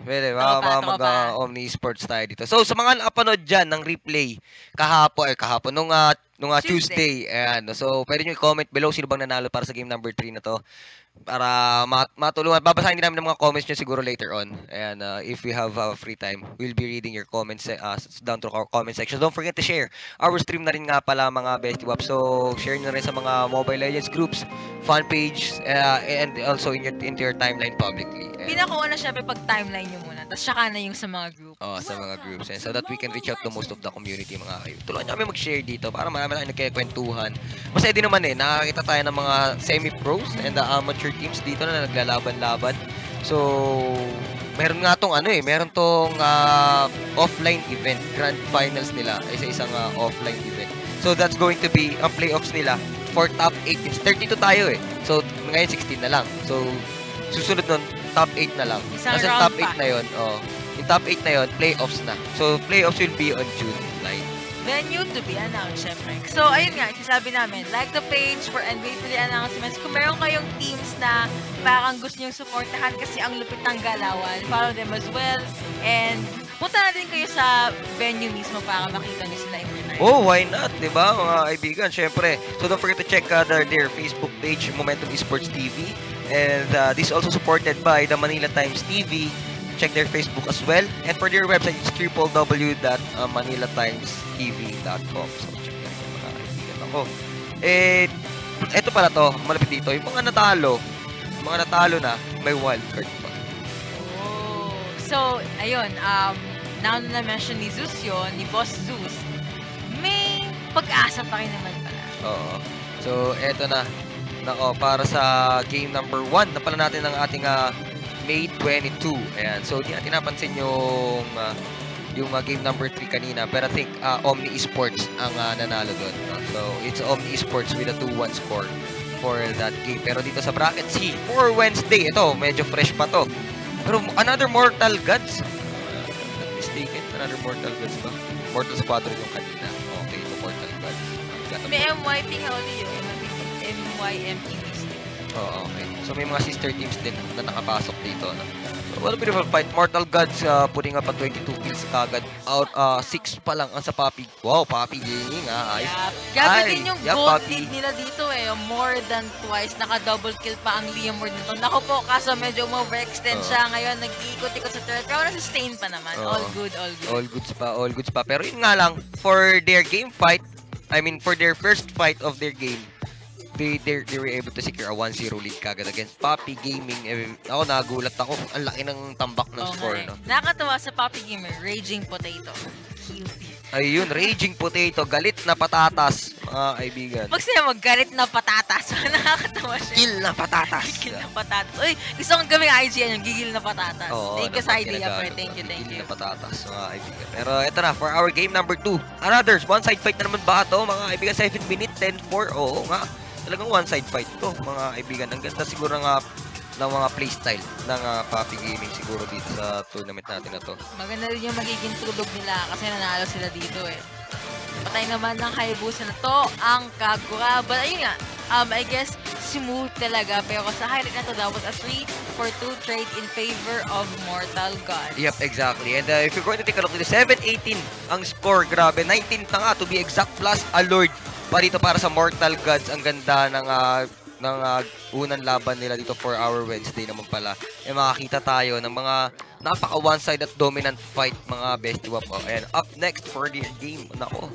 Mag-Omni Esports tayo dito. So, sa mga nakapanood dyan ng replay, kahapon, nung Tuesday, ayan. So, pwede nyo i-comment below sino bang nanalo para sa game number 3 na to. Para matulungan. Babasahin din namin ng mga comments nyo siguro later on. And if we have free time, we'll be reading your comments down to our comment section. Don't forget to share our stream na rin nga pala mga Bestie Wap. So, share nyo rin sa mga Mobile Legends groups, fan page, and also into your timeline publicly. Pinakuha na syempre pag timeline nyo muna. Tapos saka na yung sa mga group. Sa mga groups. And so that we can reach out to most of the community mga kayo. Tulungan nyo kami mag-share dito para marami na kayo nagkikwentuhan. Masaya din naman nakakita tayo ng mga semi-pros and amateur teams dito na naglalaban-laban. So, meron nga tong meron tong offline event, grand finals nila, isa-isang offline event. So, that's going to be ang playoffs nila for top 8 teams. 32 tayo So, ngayon 16 na lang. So, susunod nun, top 8 na lang. Kasi top 8 na yun, yung top 8 na yun, playoffs na. So, playoffs will be on June 9. Venue to be announced, syempre. So, ayun nga, sasabi namin, like the page for and wait for the announcements. Kung meron kayong teams na parang gusto nyo supportahan kasi ang lupit ng galawan, follow them as well. And punta na din kayo sa venue mismo para makita nyo sila in real life. Why not? Diba, mga kaibigan? Syempre. So, don't forget to check their Facebook page, Momentum Esports TV. And this is also supported by the Manila Times TV. Check their Facebook as well. And for their website, it's www.manilatimestv.com. So, check that mga kaibigan ako. Eto pala to, malapit dito. Yung mga natalo na, may wildcard pa. So, ayun, now na mention ni Zeus yun, ni Boss Zeus, may pag-asa pa rin naman pala. So, eto na. Para sa game number 1, napala natin ang ating May 22. Ayan. So, di natin napansin yung game number 3 kanina. Pero I think Omni Esports ang nanalo doon. So, it's Omni Esports with a 2-1 score for that game. Pero dito sa bracket C, for Wednesday, ito, medyo fresh pa to. Pero another Mortal Gods. Not mistaken, another Mortal Gods ba? Mortal Squadron yung kanina. Okay, ito Mortal Gods. May MYP nga ulit yun. MYMP mistake. Okay. So may mga sister teams din na nakapasok dito. So, what a beautiful fight. Mortal Gods putting up a 22 kills kagad. Out 6 pa lang ang sa Poppy. Wow, Poppy Gaming. Ayos. Gabi din yung gold lead nila dito More than twice. Naka-double kill pa ang Liam Ward nito. Naku po, kaso medyo overextend siya. Ngayon, nag-iikot-ikot sa third. Pero na-sustain pa naman. All good. All goods pa. Pero yun nga lang, for their game fight, for their first fight of their game, they were able to secure a 1-0 lead kagad against Poppy Gaming. Ako nagulat ako. Ang laki ng tambak ng score, no? Nakakatawa sa Poppy Gamer, Raging Potato. Ayun, Raging Potato, galit na patatas, mga kaibigan. Pag sila galit na patatas, nakakatawa siya. Gigil na patatas. Gigil na patatas. Uy, gusto kong gawing IGN yung gigil na patatas. Thank you sa idea, Fred. Thank you. Gigil na patatas, mga kaibigan. Pero ito na, for our game number 2. Another, one-side fight na naman ba ito, mga kaibigan? 7 minutes, 10-4. Oo nga. Talagang one-side fight to, mga kaibigan. Ang ganda siguro ng mga playstyle ng Poppy Gaming siguro dito sa tournament natin na to. Maganda rin yung magiging tulog nila kasi nanalo sila dito Patay naman ng Hayabusa na to ang Kagura. But ayun nga, I guess smooth talaga. Pero sa highlight na to, that was a 3-for-2 trade in favor of Mortal Gods. Yep, exactly. And if you're going to take a look at the 7-18 ang score, grabe. 19 na nga to be exact plus a Lord. Pa dito para sa Mortal Gods, ang ganda ng unang laban nila dito for our Wednesday naman pala. Makakita tayo ng mga napaka one-side at dominant fight, mga Bestie Wap. And up next for this game, nako.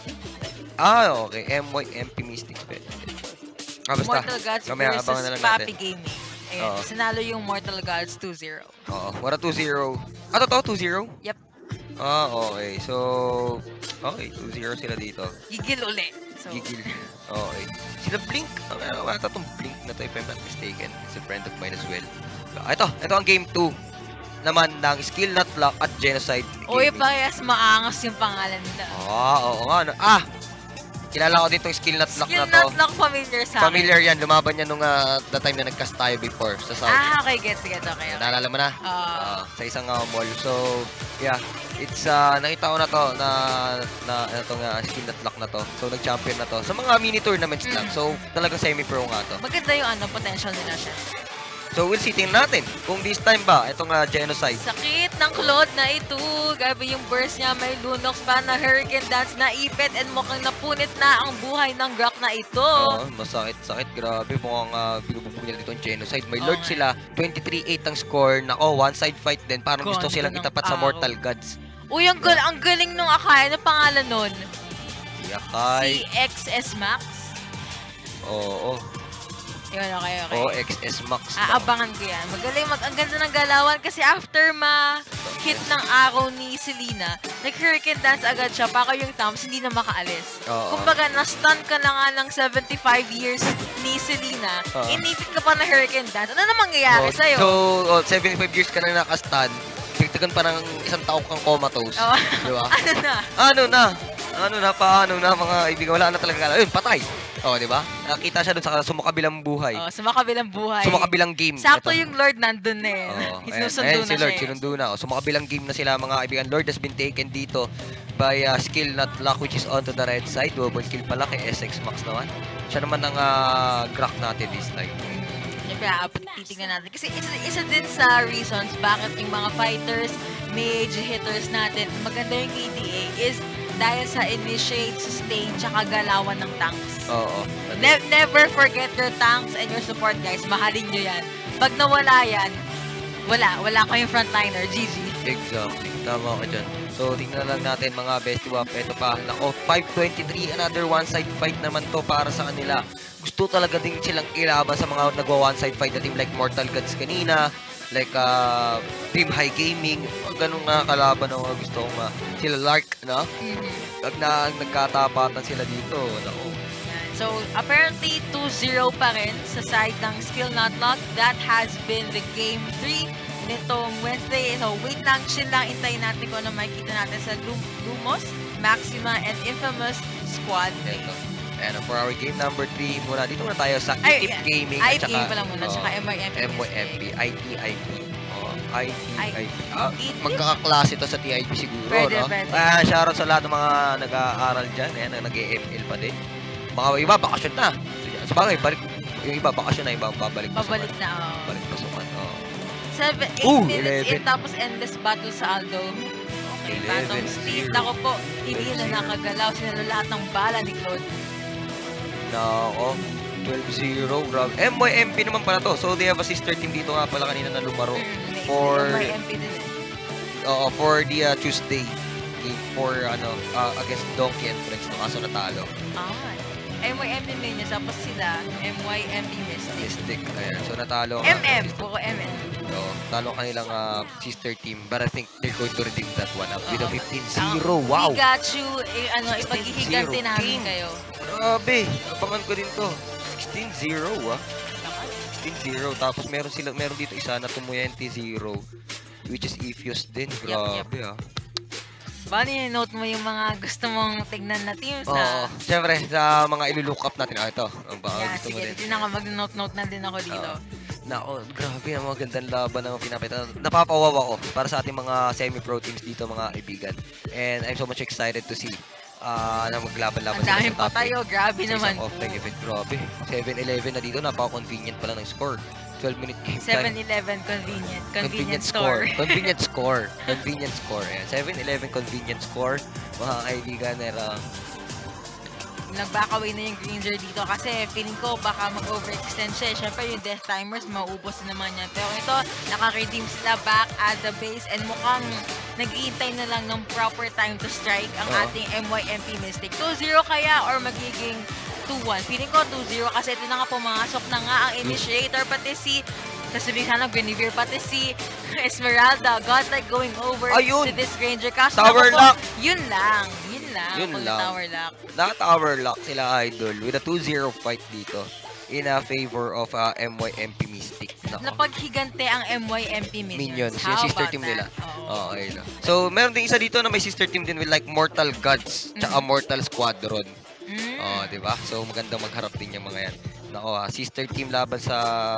Okay, MYMP Mystics. Basta. Mortal Gods versus Poppy Gaming. Sinalo yung Mortal Gods 2-0. What a 2-0. Totoo, 2-0? Yep. Okay. So, okay. 2-0 sila dito. Gigil uli. So, Gigil. Okay. Sila Blink. Wala itong Blink na to if I'm not mistaken. It's a friend of mine as well. Ito ang game 2 naman ng Skill Not Lock at Genocide. Uy, parehas maangas yung pangalan nila. Oo nga. Kilala ko din itong Skill Not Lock na to. Skill Not Lock familiar sa akin. Familiar yan. Lumaban yan nung the time na nagcast tayo before sa South. Okay. Gets. Okay. Naalala mo na? Sa isang mall. So, yeah. It's, nakita ko na to na itong Skill Not Lock na to. So, nag-champion na to. Sa mga mini tournaments lang. So, talagang semi-pro nga to. Maganda yung potential nila siya. So, we'll see. Tingnan natin kung this time ba itong Genocide. Sakit ng Claude na ito. Gabi yung burst niya. May Lunox pa na Hurricane Dance na ipit and mukhang napunit na ang buhay ng Grok na ito. Masakit. Grabe. Mukhang binububog nila dito ang Genocide. May Lord sila. 23-8 ang score. Nako, one-side fight din. Parang gusto silang itapat sa Mortal Gods. Uy, ang galing nung Akai. Ano pangalan nun? Si Akai. Si XS Max? Oo. Yun, okay. XS Max. Aabangan ko yan. Magaling, ang ganda ng galawan kasi after ma-hit ng araw ni Selena, nag-Hurricane Dance agad siya para yung Tams hindi na makaalis. Kumbaga, na-stun ka na nga ng 75 years ni Selena, inipit ka pa na Hurricane Dance. Ano na mangyayari sa'yo? So, 75 years ka na nakastan, pigtagan pa ng isang taong kang comatose. Diba? Paano na mga ibigan? Wala na talaga. Ayun, patay. Diba? Nakita siya dun sa sumakabilang buhay. Sumakabilang buhay. Sumakabilang game. Sakto yung Lord nandun na eh. Sinusundo na si Lord, sinundo na. Sumakabilang game na sila mga kaibigan. Lord has been taken dito by Skill Not Lock which is onto the red side. Double kill pala kay SX Max naman. Siya naman ang Grok natin this time. Siyempre, titignan natin. Kasi isa din sa reasons bakit yung mga fighters, mage, hitters natin, maganda yung KDA is dahil sa initiate, sustain, tsaka galawan ng tanks. Never forget your tanks and your support, guys. Mahalin nyo yan. Pag nawala yan, wala ko yung frontliner. GG. Exactly. Tama ka dyan. So, tingnan lang natin mga bestie wap. Ito pa. Nako, 5-23. Another one-side fight naman to para sa kanila. Gusto talaga din silang ilaban sa mga nagwa-one-side fight na team like Mortal Gods kanina. Like Team High Gaming, ganun nga kalaban na gusto kong sila Lark, no? Pag nagkatapatan sila dito, nako. So, apparently 2-0 pa rin sa side ng Skill Not Lock. That has been the game 3 nitong Wednesday. So, wait lang, chill lang, intayin natin kung ano makikita natin sa Lumos, Maxima, and Infamous Squad. And for our game number 3, muna dito muna tayo sa ITIP Gaming at saka pala muna, saka MYMP. ITIP. Magkakaklase ito sa TIP siguro, no? Shoutout sa lahat ng mga nag-aaral dyan, nag-ML pa din. Mga iba, bakasyon na. Sa bagay, yung iba, bakasyon na, ibang babalik pasukan. Babalik pasukan, 8 minutes in, tapos endless battle sa Aldo. Okay, Phantom State. Ako po, hindi na nakagalaw. Sinalo lahat ng bala ni Claude. Nako, 12-0, grabe. MYMP naman pala to. So, they have a sister team dito nga pala kanina na lumaro. For the Tuesday game for against Donkey and Friends no, kaso natalo. MYMP Minions, tapos sila MYMP Mystic. Ayan, so natalo. Puro MM. So, talo kanilang sister team, but I think they're going to redeem that one up with a 15-0. Wow! We got you, ipaghihiganti namin kayo. Grabe, abangan ko din to. 16-0 16-0, tapos meron dito isa na Tumuyente 0, which is Ephios din. Grabe Bali, note mo yung mga gusto mong tignan na teams siyempre, sa mga ilulook up natin. Ito. Sige, mag-note na din ako dito. Nako, grabe ang mga gandang laban ng pinapita. Napapawawa ko para sa ating mga semi-pro teams dito, mga kaibigan. And I'm so much excited to see na maglaban-laban sila sa top 8. Grabe naman. Sa offline event, grabe. 7-11 na dito, napaka-convenient pala ng score. 12-minute game time. 7-11 convenient score. Convenient score. 7-11 convenient score. Mga kaibigan, nag-backaway na yung Granger dito kasi feeling ko baka mag-overextend siya. Siyempre yung death timers, mauubos na naman yan. Pero ito, naka-redeem sila back at the base and mukhang nag-iintay na lang ng proper time to strike ang ating MYMP Mystic. 2-0 kaya or magiging 2-1? Feeling ko 2-0 kasi ito na nga pumasok na nga ang initiator, pati si Kasi bigla na Guinevere, pati si Esmeralda, godlike going over to this Granger. Kaso Tower lock! Yun lang. Yun lang. Tower lock. Na-tower lock sila, idol, with a 2-0 fight dito in favor of MYMP Mystic. Napaghigante ang MYMP Minions. Yung sister team nila. Okay lang. So, meron din isa dito na may sister team din with like Mortal Gods tsaka Mortal Squadron. Diba? So, magandang magharap din yung mga yan. Nako, sister team laban sa...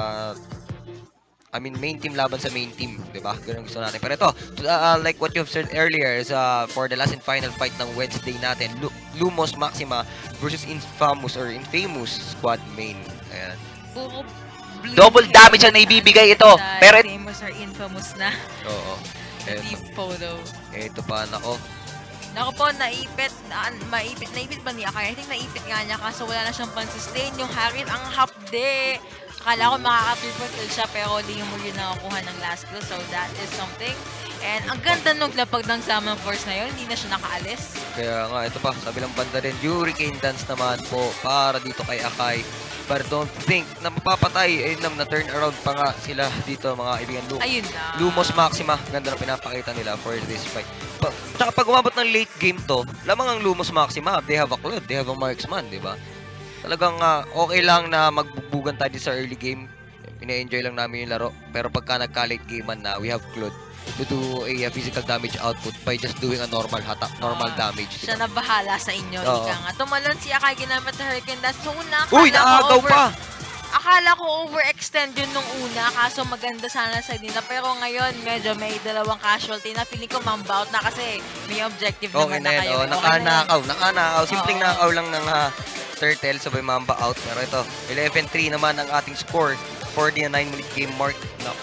main team laban sa main team, di ba? Ganun gusto natin. Pero ito, like what you've said earlier, is for the last and final fight ng Wednesday natin, Lumos Maxima versus Infamous Squad Main. Ayan. Double damage ang naibibigay ito. Pero Famous or Infamous na. Oo. Deep photo. Ito pa, nako. Naku po, naipit ba ni Akay? I think naipit nga niya kaso wala na siyang pan-sustain. Yung Harit ang hapde. Akala ko makaka-triple kill siya pero Leo mo yun nakakuha ng last kill. So that is something. And ang ganda nung lapag ng Zaman Force na yun. Hindi na siya nakaalis. Kaya nga, ito pa. Sabi lang banda rin. Hurricane Dance naman po para dito kay Akay. But don't think na mapapatay. Ayun lang, na-turn around pa nga sila dito mga kaibigan. Ayun na. Lumos Maxima. Ganda na pinapakita nila for this fight. Tsaka pag umabot ng late game to, lamang ang Lumos Maxima. They have a Claude. They have a Marksman, di ba? Talagang okay lang na magbugbugan tayo sa early game. Pina-enjoy lang namin yung laro. Pero pagka nagka-late game na, we have Claude to do a physical damage output by just doing a normal damage. Siya na bahala sa inyo. Ika nga. Tumalon si Akay ginamit na Hurricane Dance. So una, naagaw pa! Akala ko overextend yun nung una, kaso maganda sana sa nila. Pero ngayon, medyo may dalawang casualty na. Feeling ko mambout na kasi may objective naman na kayo. Nakanakaw. Simpleng nakaw lang ng Turtle, sabay mamba out. Pero ito, 11-3 naman ang ating score for the 9-minute game mark.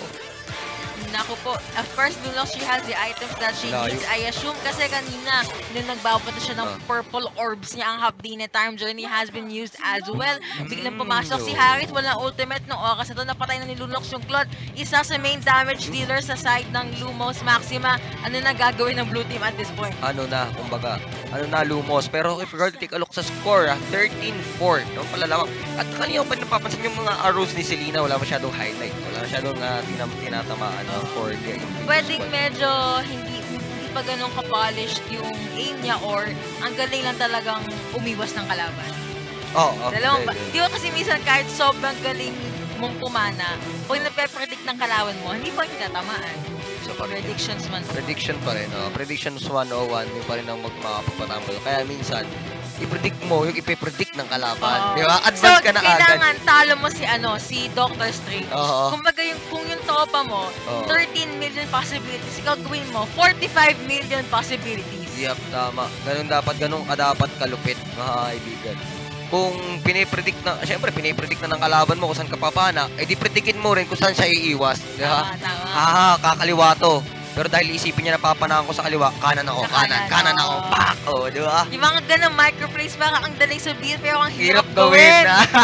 Naku po, of course, Lunox, she has the items that she needs. I assume kasi kanina, nung nagbabata siya ng purple orbs niya, ang Hapdine Time Journey has been used as well. Biglang pumasok si Harris, walang ultimate ng oras na to. Napatay na ni Lunox yung Claude. Isa sa main damage dealer sa side ng Lumos Maxima. Ano na gagawin ng blue team at this point? Kumbaga, Lumos. Pero if you're going to take a look sa score, 13-4. Palalamang. At kanina pa napapansin yung mga arrows ni Selena, wala masyadong highlight. Wala masyadong tinatamaan. Pwedeng medyo hindi pa ganun ka-polished yung aim niya or ang galing lang talagang umiwas ng kalaban. Di ba kasi minsan kahit sobrang galing mong pumana, pag nape-predict ng kalaban mo, hindi pa yung tatamaan. So, predictions man. Prediction pa rin. Predictions 101, yung pa rin ang magmapagpatambol. Kaya minsan, i-predict mo yung ipe-predict ng kalaban. Di ba? Advance ka na agad. So, kailangan talo mo si Doctor Strange. Kumbaga, kung yung tropa mo, 13 million possibilities, ikaw gawin mo, 45 million possibilities. Yep, tama. Ganun ka dapat kalupit, mga kaibigan. Kung pinipredict na, syempre, pinipredict na ng kalaban mo kung saan ka papana, di predikin mo rin kung saan siya iiwas. Di ba? Tama. Kakaliwa to. Pero dahil isipin niya na papanahan ko sa kaliwa, kanan ako, kanan ako, pak! Di ba? Yung mga ganang microplays, baka ang daling sabihin, pero ang hirap gawin.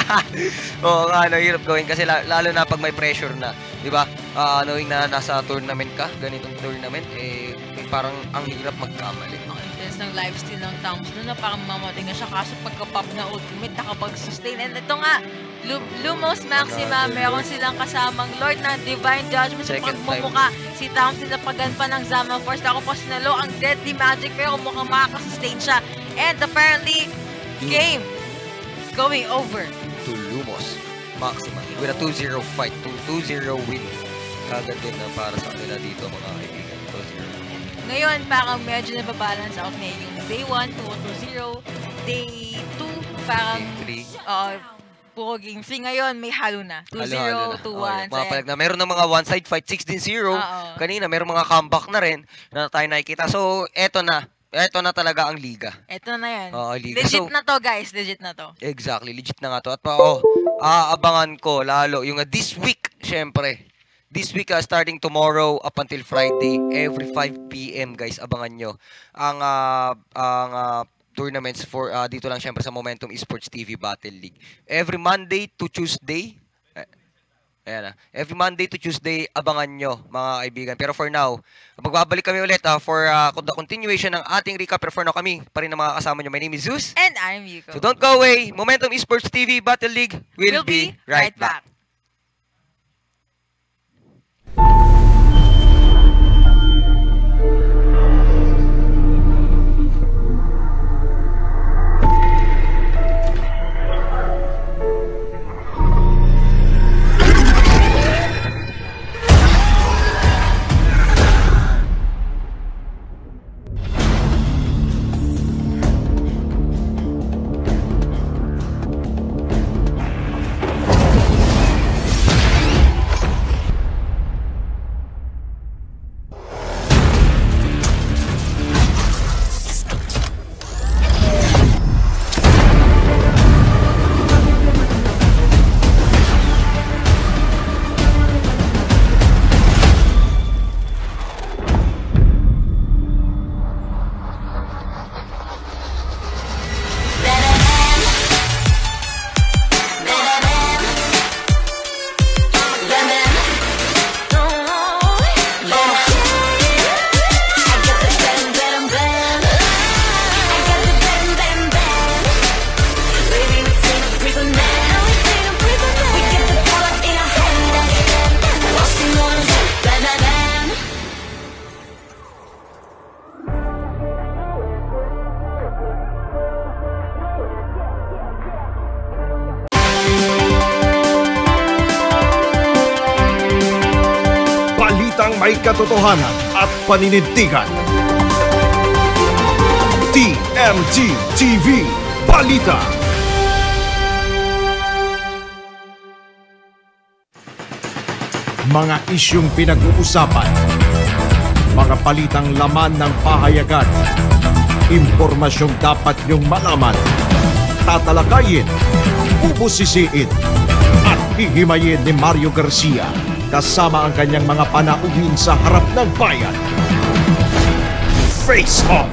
Hirap gawin kasi lalo na pag may pressure na. Di ba? Knowing na nasa tournament ka, ganitong tournament, parang ang hirap magkamali. Ang intense ng lifesteal ng Towns doon na parang mamating na siya kaso pagka-pop na ultimate, nakapag-sustain. And ito nga, Lumos Maxima, meron silang kasamang Lord ng Divine Judgment sa pagmumuka. Si Towns sinapagan pa ng Zaman Force. Ako po sinalo ang Deadly Magic pero mukhang makakasustain siya. And apparently, game going over to Lumos Maxima with a 2-0 fight, 2-0 win. Kagad din na para sa kanila dito mga kaibigan. 2-0. Ngayon, parang medyo nababalance out na yung day 1, 2-0, day 2, parang day 3. Puro game 3 ngayon, may halo na. 2-0, 2-1. Meron ng mga one-side fight, 16-0. Kanina, meron mga comeback na rin na tayo nakikita. So, eto na talaga ang liga. Eto na yan. Liga. Legit na to, guys. Legit na to. Exactly. Legit na nga to. At aabangan ko lalo yung this week, syempre. This week, starting tomorrow up until Friday, every 5 PM, guys, abangan nyo ang tournaments for dito lang syempre sa Momentum Esports TV Battle League. Every Monday to Tuesday, every Monday to Tuesday, abangan nyo, mga kaibigan. Pero for now, magbabalik kami ulit for the continuation ng ating recap. Pero for now, kami pa rin ang mga kasama nyo. My name is Zeus. And I'm Yuko. So don't go away. Momentum Esports TV Battle League will be right back. may katotohanan at paninindigan. TMT TV Balita. Mga isyung pinag-uusapan, mga balitang laman ng pahayagan, impormasyong dapat niyong malaman, tatalakayin, bubusisiin, at hihimayin ni Mario Garcia kasama ang kanyang mga panauhin sa harap ng bayan. Face Off!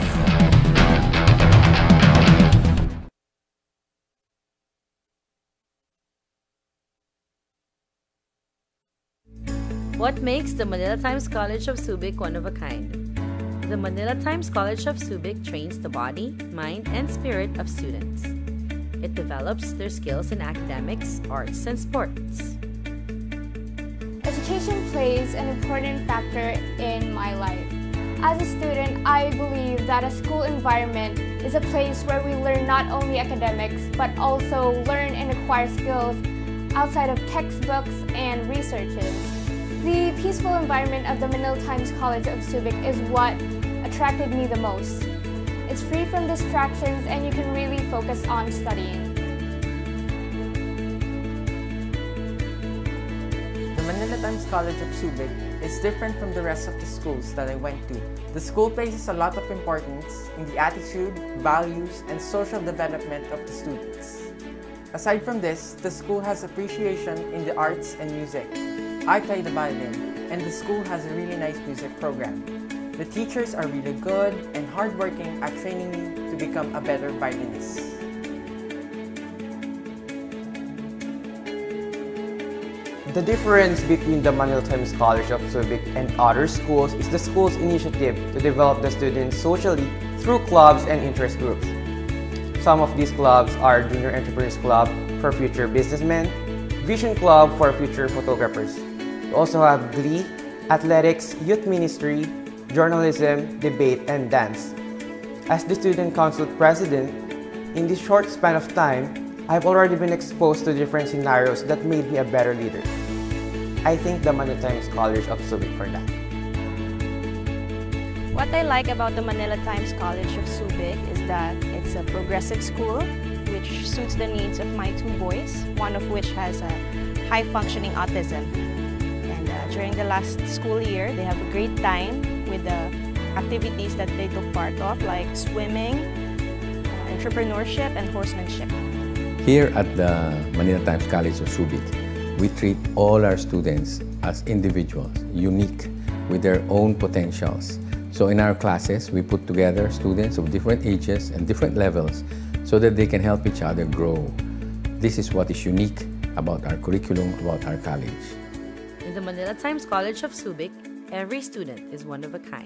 What makes the Manila Times College of Subic one of a kind? The Manila Times College of Subic trains the body, mind, and spirit of students. It develops their skills in academics, arts, and sports. Education plays an important factor in my life. As a student, I believe that a school environment is a place where we learn not only academics, but also learn and acquire skills outside of textbooks and researches. The peaceful environment of the Manila Times College of Subic is what attracted me the most. It's free from distractions and you can really focus on studying. The Manila Times College of Subic is different from the rest of the schools that I went to. The school places a lot of importance in the attitude, values, and social development of the students. Aside from this, the school has appreciation in the arts and music. I play the violin, and the school has a really nice music program. The teachers are really good and hardworking at training me to become a better violinist. The difference between the Manila Times College of Subic and other schools is the school's initiative to develop the students socially through clubs and interest groups. Some of these clubs are Junior Entrepreneurs Club for future businessmen, Vision Club for future photographers. We also have Glee, Athletics, Youth Ministry, Journalism, Debate, and Dance. As the Student Council President, in this short span of time, I've already been exposed to different scenarios that made me a better leader. I thank the Manila Times College of Subic for that. What I like about the Manila Times College of Subic is that it's a progressive school which suits the needs of my two boys, one of which has a high-functioning autism. And during the last school year, they have a great time with the activities that they took part of, like swimming, entrepreneurship, and horsemanship. Here at the Manila Times College of Subic, we treat all our students as individuals, unique with their own potentials. So in our classes, we put together students of different ages and different levels so that they can help each other grow. This is what is unique about our curriculum, about our college. In the Manila Times College of Subic, every student is one of a kind.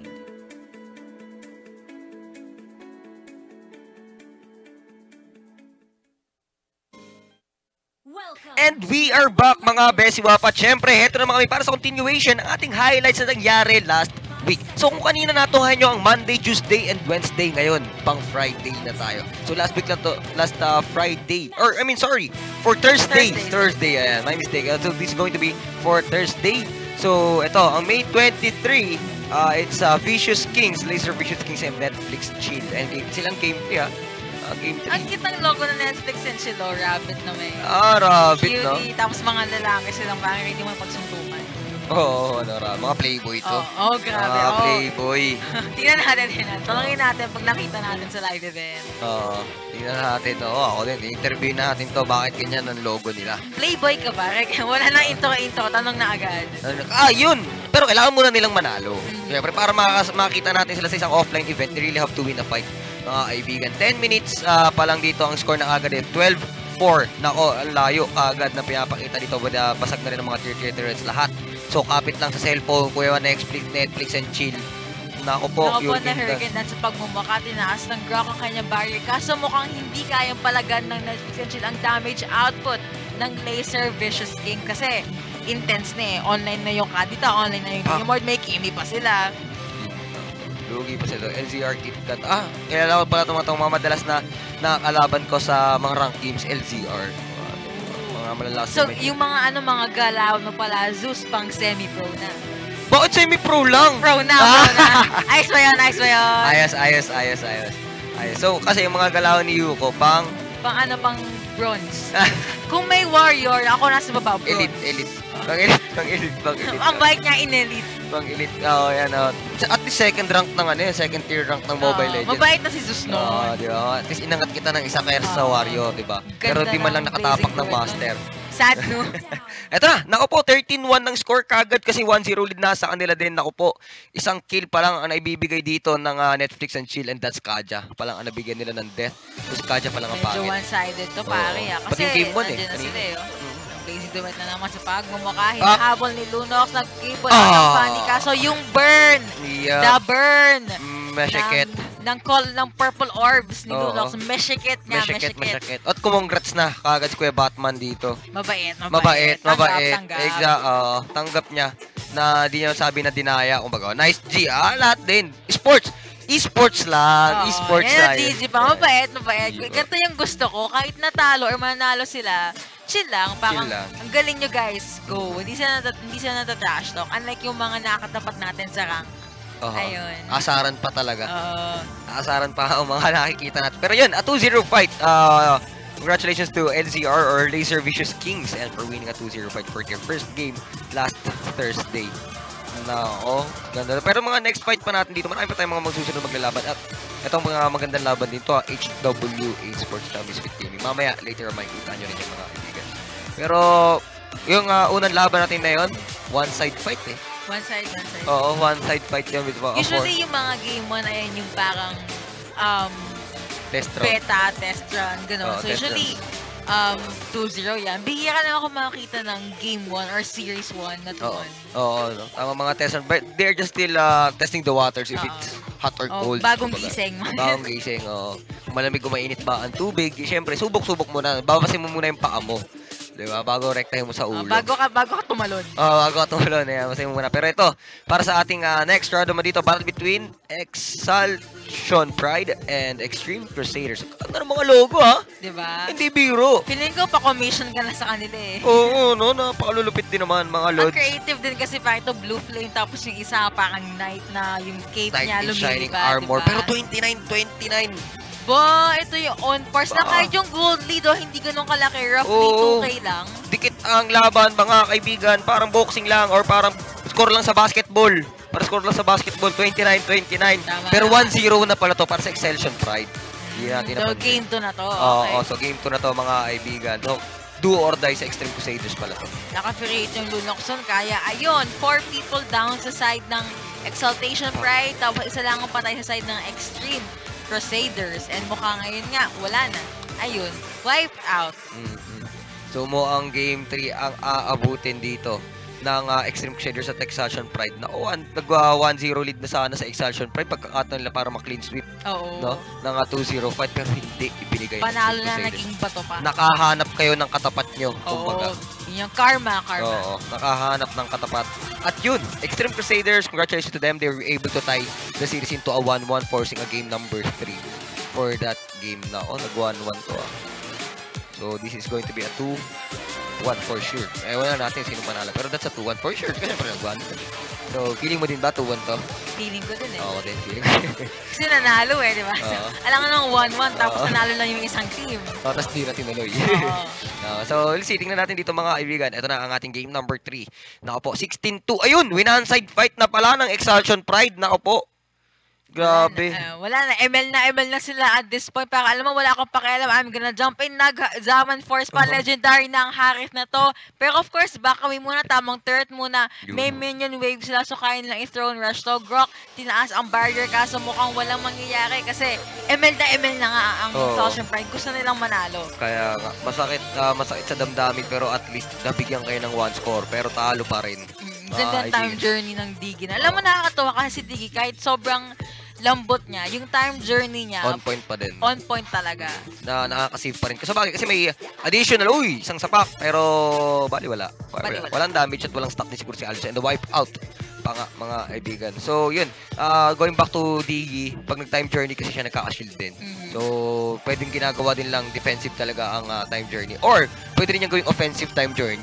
And we are back mga besiwapa. Siyempre, heto na mga kami para sa continuation ng ating highlights na nangyari last week. So kung kanina natuhan nyo ang Monday, Tuesday, and Wednesday, ngayon pang Friday na tayo. So last week lang to, last Friday, or I mean sorry, for Thursday, ayan, my mistake. So this is going to be for Thursday. So ito, ang May 23, it's Vicious Kings, Laser Vicious Kings and Netflix Chill. And silang game 3 Game 3. Ang kitang logo ng Netflix and si Rabbit na may Rabbit, no? cutie, tapos mga lalaki silang parang hindi mo pagsuntukan. Oo, mga playboy to. Grabe. Mga playboy. Tingnan natin yun. Tanungin natin pag nakita natin sa live event. Tingnan natin. Ako din. I-interview natin to. Bakit ganyan ang logo nila? Playboy ka ba? Wala nang intro. Tanong na agad. Yun! Pero kailangan muna nilang manalo. Siyempre, para makita natin sila sa isang offline event, they really have to win a fight. Mga kaibigan. 10 minutes pa lang dito ang score na agad 12-4. Nako, ang layo agad na pinapakita dito. Basag na rin ang mga tier turrets lahat. So, kapit lang sa cellphone, Kuya Netflix and chill. Nako po, Nako po na Hurricane at sa pagmumukha, tinaas ng Grok ang kanyang barrier. Kaso mukhang hindi kayang palagan ng Netflix and chill ang damage output ng Laser Vicious King. Kasi, intense na eh. Online na yung Kadita, online na yung Gameboard, may Kimi pa sila. Lugi pa sila. LZR KitKat. Kailangan ko pala itong mga madalas na nakakalaban ko sa mga rank games, LZR. So, yung mga galaw mo pala, Zeus pang semi-pro na. Bakit semi-pro lang? Pro na. Ayos ba yun? Ayos. So, kasi yung mga galaw ni Yuko, pang pang bronze. Kung may warrior, ako nasa baba, bronze. Elite. Pang elite. Ang bike niya in-elite. Pang elite. Yan. At least second rank ng second tier rank ng Mobile Legends. Mabait na si Zeus noon. Di ba? At least inangat kita ng isa kaya sa warrior, di ba? Pero di man lang nakatapak ng master. Sad, no? Eto na, naku po, 13-1 ng score kagad kasi 1-0 lead na sa kanila din. Naku po, isang kill pa lang ang naibibigay dito ng Netflix and Chill, and that's Kaja. Palang ang nabigyan nila ng death. Tapos Kaja palang ang pangit. Medyo one-sided to, pare. Kasi nandiyan na sila Lazy Duet na naman sa pagmumukha. Hinahabol ni Lunox, nag-cable ng funny. Kaso yung burn, the burn, ng purple orbs ni Lunox, meshikit niya, meshikit. At congrats na kagad si Kuya Batman dito. Mabait. Tanggap niya na di niya sabi na dinaya. Kumbaga, nice G, lahat din. Esports lang. Esports lang. DG pa. Mabait. Ganito yung gusto ko. Kahit natalo or manalo sila, chill lang. Parang, ang galing nyo guys. Go. Hindi sila natatrash talk. Unlike yung mga nakatapat natin sa rank. Ayun. Asaran pa talaga. Asaran pa ang mga nakikita natin. Pero yun, a 2-0 fight. Congratulations to LZR or Laser Vicious Kings and for winning a 2-0 fight for their first game last Thursday. Ganda. Pero mga next fight pa natin dito, marami pa tayong mga magsusunod maglalaban. At itong mga magandang laban dito, HWA Sports Champions with Gaming. Mamaya, later makikita nyo rin yung mga kaibigan. Pero, yung unang laban natin na yun, one-side fight eh. One-side. Oo, one-side fight yun with usually, yung mga game 1 ayan yung parang test run. Beta, test run, gano'n. So, usually, 2-0 yan. Bihira na ako makakita ng Game 1 or Series 1 na 2-1. Oo. Tama mga test run. But they're just still testing the waters if it's hot or cold. Bagong gising. Kung malamig o mainit ba ang tubig, siyempre, subok-subok muna. Babasin mo muna yung paa mo. Diba? Bago rektahin mo sa ulo. Bago ka tumalon. Bago ka tumalon. Babasin mo muna. Pero ito, para sa ating next round naman dito, battle between Exaltation Pride and Extreme Crusaders. Ano ng mga logo, ha? Diba? Hindi biro. Feeling ko pa-commission ka na sa kanila eh. Oo, napakalulupit din naman, mga lods. Ang creative din kasi pa ito, Blue Flame, tapos yung isa parang Knight na yung cape niya lumiliba. Shining armor. Diba? Pero 29. Ito yung on-pars na kahit yung gold lead, hindi ganun kalaki. Roughly 2K lang. Dikit ang laban, mga kaibigan. Parang boxing lang or parang score lang sa basketball. Para score lang sa basketball, 29-29. Pero 1-0 na pala to para sa Excelsion Pride. So, game 2 na to. So game 2 na to, mga kaibigan. So, do or die sa Extreme Crusaders pala to. Naka-create yung Lunoxon. Kaya, ayun, 4 people down sa side ng Exaltation Pride. Tapos isa lang ang patay sa side ng Extreme Crusaders. And mukha ngayon nga, wala na. Ayun, wiped out. So mo ang game 3 ang aabutin dito ng Extreme Crusaders at Exaltation Pride na nag-1-0 lead na sana sa Exaltation Pride pagkakataon nila para ma-clean sweep ng 2-0 fight pero hindi ibinigay. Panalo na naging bato pa. Nakahanap kayo ng katapat nyo. Yung karma. Nakahanap ng katapat. At yun, Extreme Crusaders, congratulations to them. They were able to tie the series into a 1-1, forcing a game number 3 for that game na. Nag-1-1 to. So, this is going to be a 2-1 for sure. Wala natin sino panalo. Pero that's a 2-1 for sure. Kasi parang nag-1. So, feeling mo din ba 2-1 to? Feeling ko din eh. Oo, din. Feeling ko. Kasi nanalo eh, di ba? Alam nga nung 1-1, tapos nanalo lang yung isang team. Tapos di na tinuloy. So, tingnan natin dito mga kaibigan. Ito na ang ating game number 3. Nako po, 16-2. Ayun, win-on-side fight na pala ng Exaltation Pride. Nako po. Grabe. Wala na. ML na sila at this point. Para alam mo, wala akong pakialam. I'm gonna jump in. Zaman Force pa. Legendary na ang Harith na to. Pero of course, baka may muna. Tamang turret muna. May minion wave sila. So kaya nilang i-throne rush to. Grok, tinaas ang barrier. Kaso mukhang walang mangyayari. Kasi ML na nga ang Exaltation Pride. Gusto nilang manalo. Kaya nga. Masakit sa damdamin. Pero at least nabigyan kayo ng 1 score. Pero talo pa rin. Ganda time journey ng Diggy. Alam mo, nakakatawa kasi si Diggy kahit sobrang lambot niya, yung time journey niya on point pa din. On point talaga. Nakaka-save pa rin. Kasi may additional, isang sapak. Pero wala. Walang damage at walang stock din siguro si Alice. And the wipe out pa nga, mga kaibigan. So, yun. Going back to Diggy, pag nag-time journey kasi siya nagkaka-shield din. So, pwedeng ginagawa din lang defensive talaga ang time journey. Or, pwede rin niya gawing offensive time journey.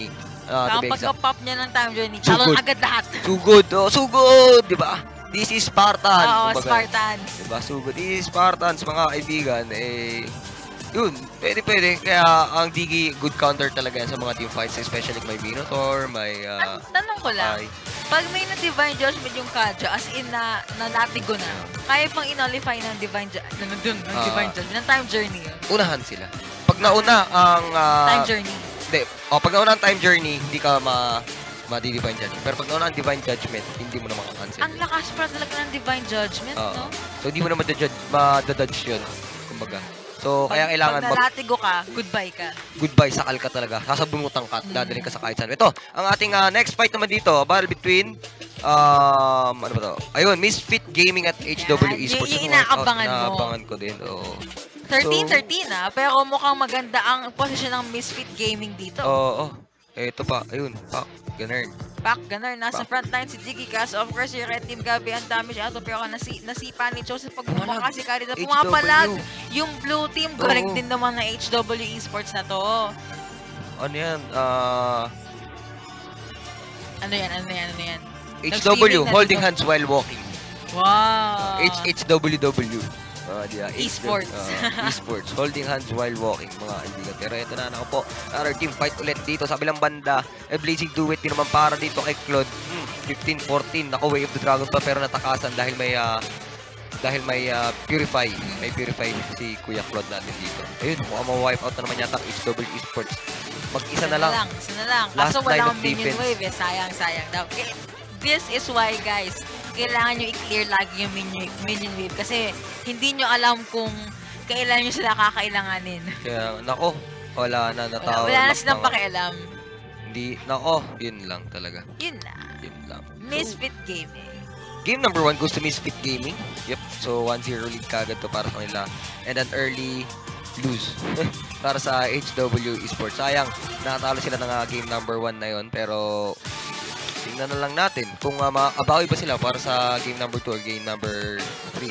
to be exact. Pagka-pop niya ng time journey, talon agad lahat. Sugod, sugod, di ba? This is Spartan. Oo, Spartans. Diba, sugod. This is Spartans, mga kaibigan. Yun, pwede. Kaya ang Digi, good counter talaga yan sa mga team fights, especially may Minotaur, may... Tanong ko lang, pag may na-Divine Judgment yung Kaja, as in na natigo na, kaya pang in-nullify ng Divine Judgment, ng time journey yun? Unahan sila. Pag nauna ang... time journey. Hindi. Pag nauna ang time journey, hindi ka ma-divine judgment. Pero pag nauna ang divine judgment, hindi mo na makakancel. Ang lakas pa talaga ng divine judgment, no? So, hindi mo na madadudge yun. Kumbaga. So, kaya kailangan... Pag nalatigo ka, goodbye ka. Goodbye, sakal ka talaga. Sasabungutan ka at dadaling ka sa kahit saan. Ito, ang ating next fight naman dito, battle between... ano ba to? Ayun, Misfit Gaming at HW Esports. Yung inaabangan mo. Inaabangan ko din, 13-13 pero mukhang maganda ang posisyon ng Misfit Gaming dito. Oo. Ito pa, ayun, Gunner. Gunner, nasa front line si Jiggy Cas. Of course, yung red team Gabi, ang damage out. Pero nasipa ni Cho sa pagbubuka kasi kari na pumapalag. Yung blue team, correct din naman na HW Esports na to. Ano yan? Ano yan? HW, holding hands while walking. Wow! HWW. Esports. Esports. Holding hands while walking, mga kaibigan. Pero ito na po. Another team fight ulit dito sa bilang banda. Blazing Duet din naman para dito kay Claude. 15-14. Nako, Way of the Dragon pa pero natakasan dahil may Purify. May Purify si Kuya Claude natin dito. Ayun, mukhang ma-wipe out na naman yata ang HW Esports. Mag-isa na lang. Isa na lang. Kaso walang minion wave Sayang. This is why, guys, kailangan nyo i-clear lagi yung minion wave kasi hindi nyo alam kung kailan nyo sila kakailanganin. Kaya, nako, wala na natawag. Wala na silang pakialam. Hindi, nako, yun lang talaga. Yun lang. Misfit Gaming. Game number 1 goes to Misfit Gaming. Yep, so 1-0 lead kagad to para sa kanila. And an early lose para sa HW Esports. Sayang, nakatalo sila ng game number 1 na yon pero... tingnan na lang natin kung maabawi ba sila para sa game number 2 or game number 3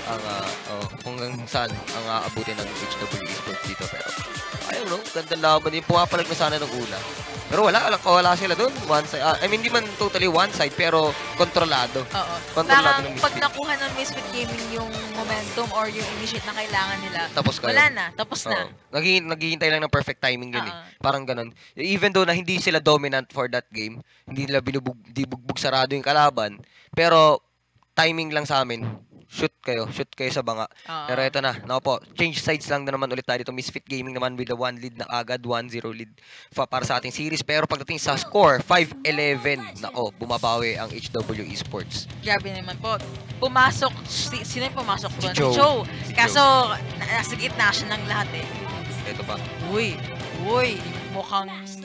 kung saan ang aabutin ng HW Esports dito. Pero I don't know, ganda laban din, pumapalag na sana ng una pero wala sila doon, one side. I mean, hindi man totally one side pero kontrolado. Kontrolado ng Misfit. Pag nakuha ng Misfit Gaming yung momentum or yung initiate na kailangan nila, tapos na. Naghihintay lang ng perfect timing yun parang ganun. Even though na hindi sila dominant for that game, hindi nila bugbog sarado yung kalaban, pero timing lang sa amin. Shoot kayo sa banga. Pero ito na, po, change sides lang na naman ulit tayo dito. Misfit Gaming naman with the 1 lead na agad, 1-0 lead para sa ating series. Pero pagdating sa score, 5-11, bumabawi ang HW Esports. Grabe naman po. Pumasok, sino yung pumasok doon? Si Joe. Kaso, nasa gitna siya ng lahat Ito pa. Uy, mukhang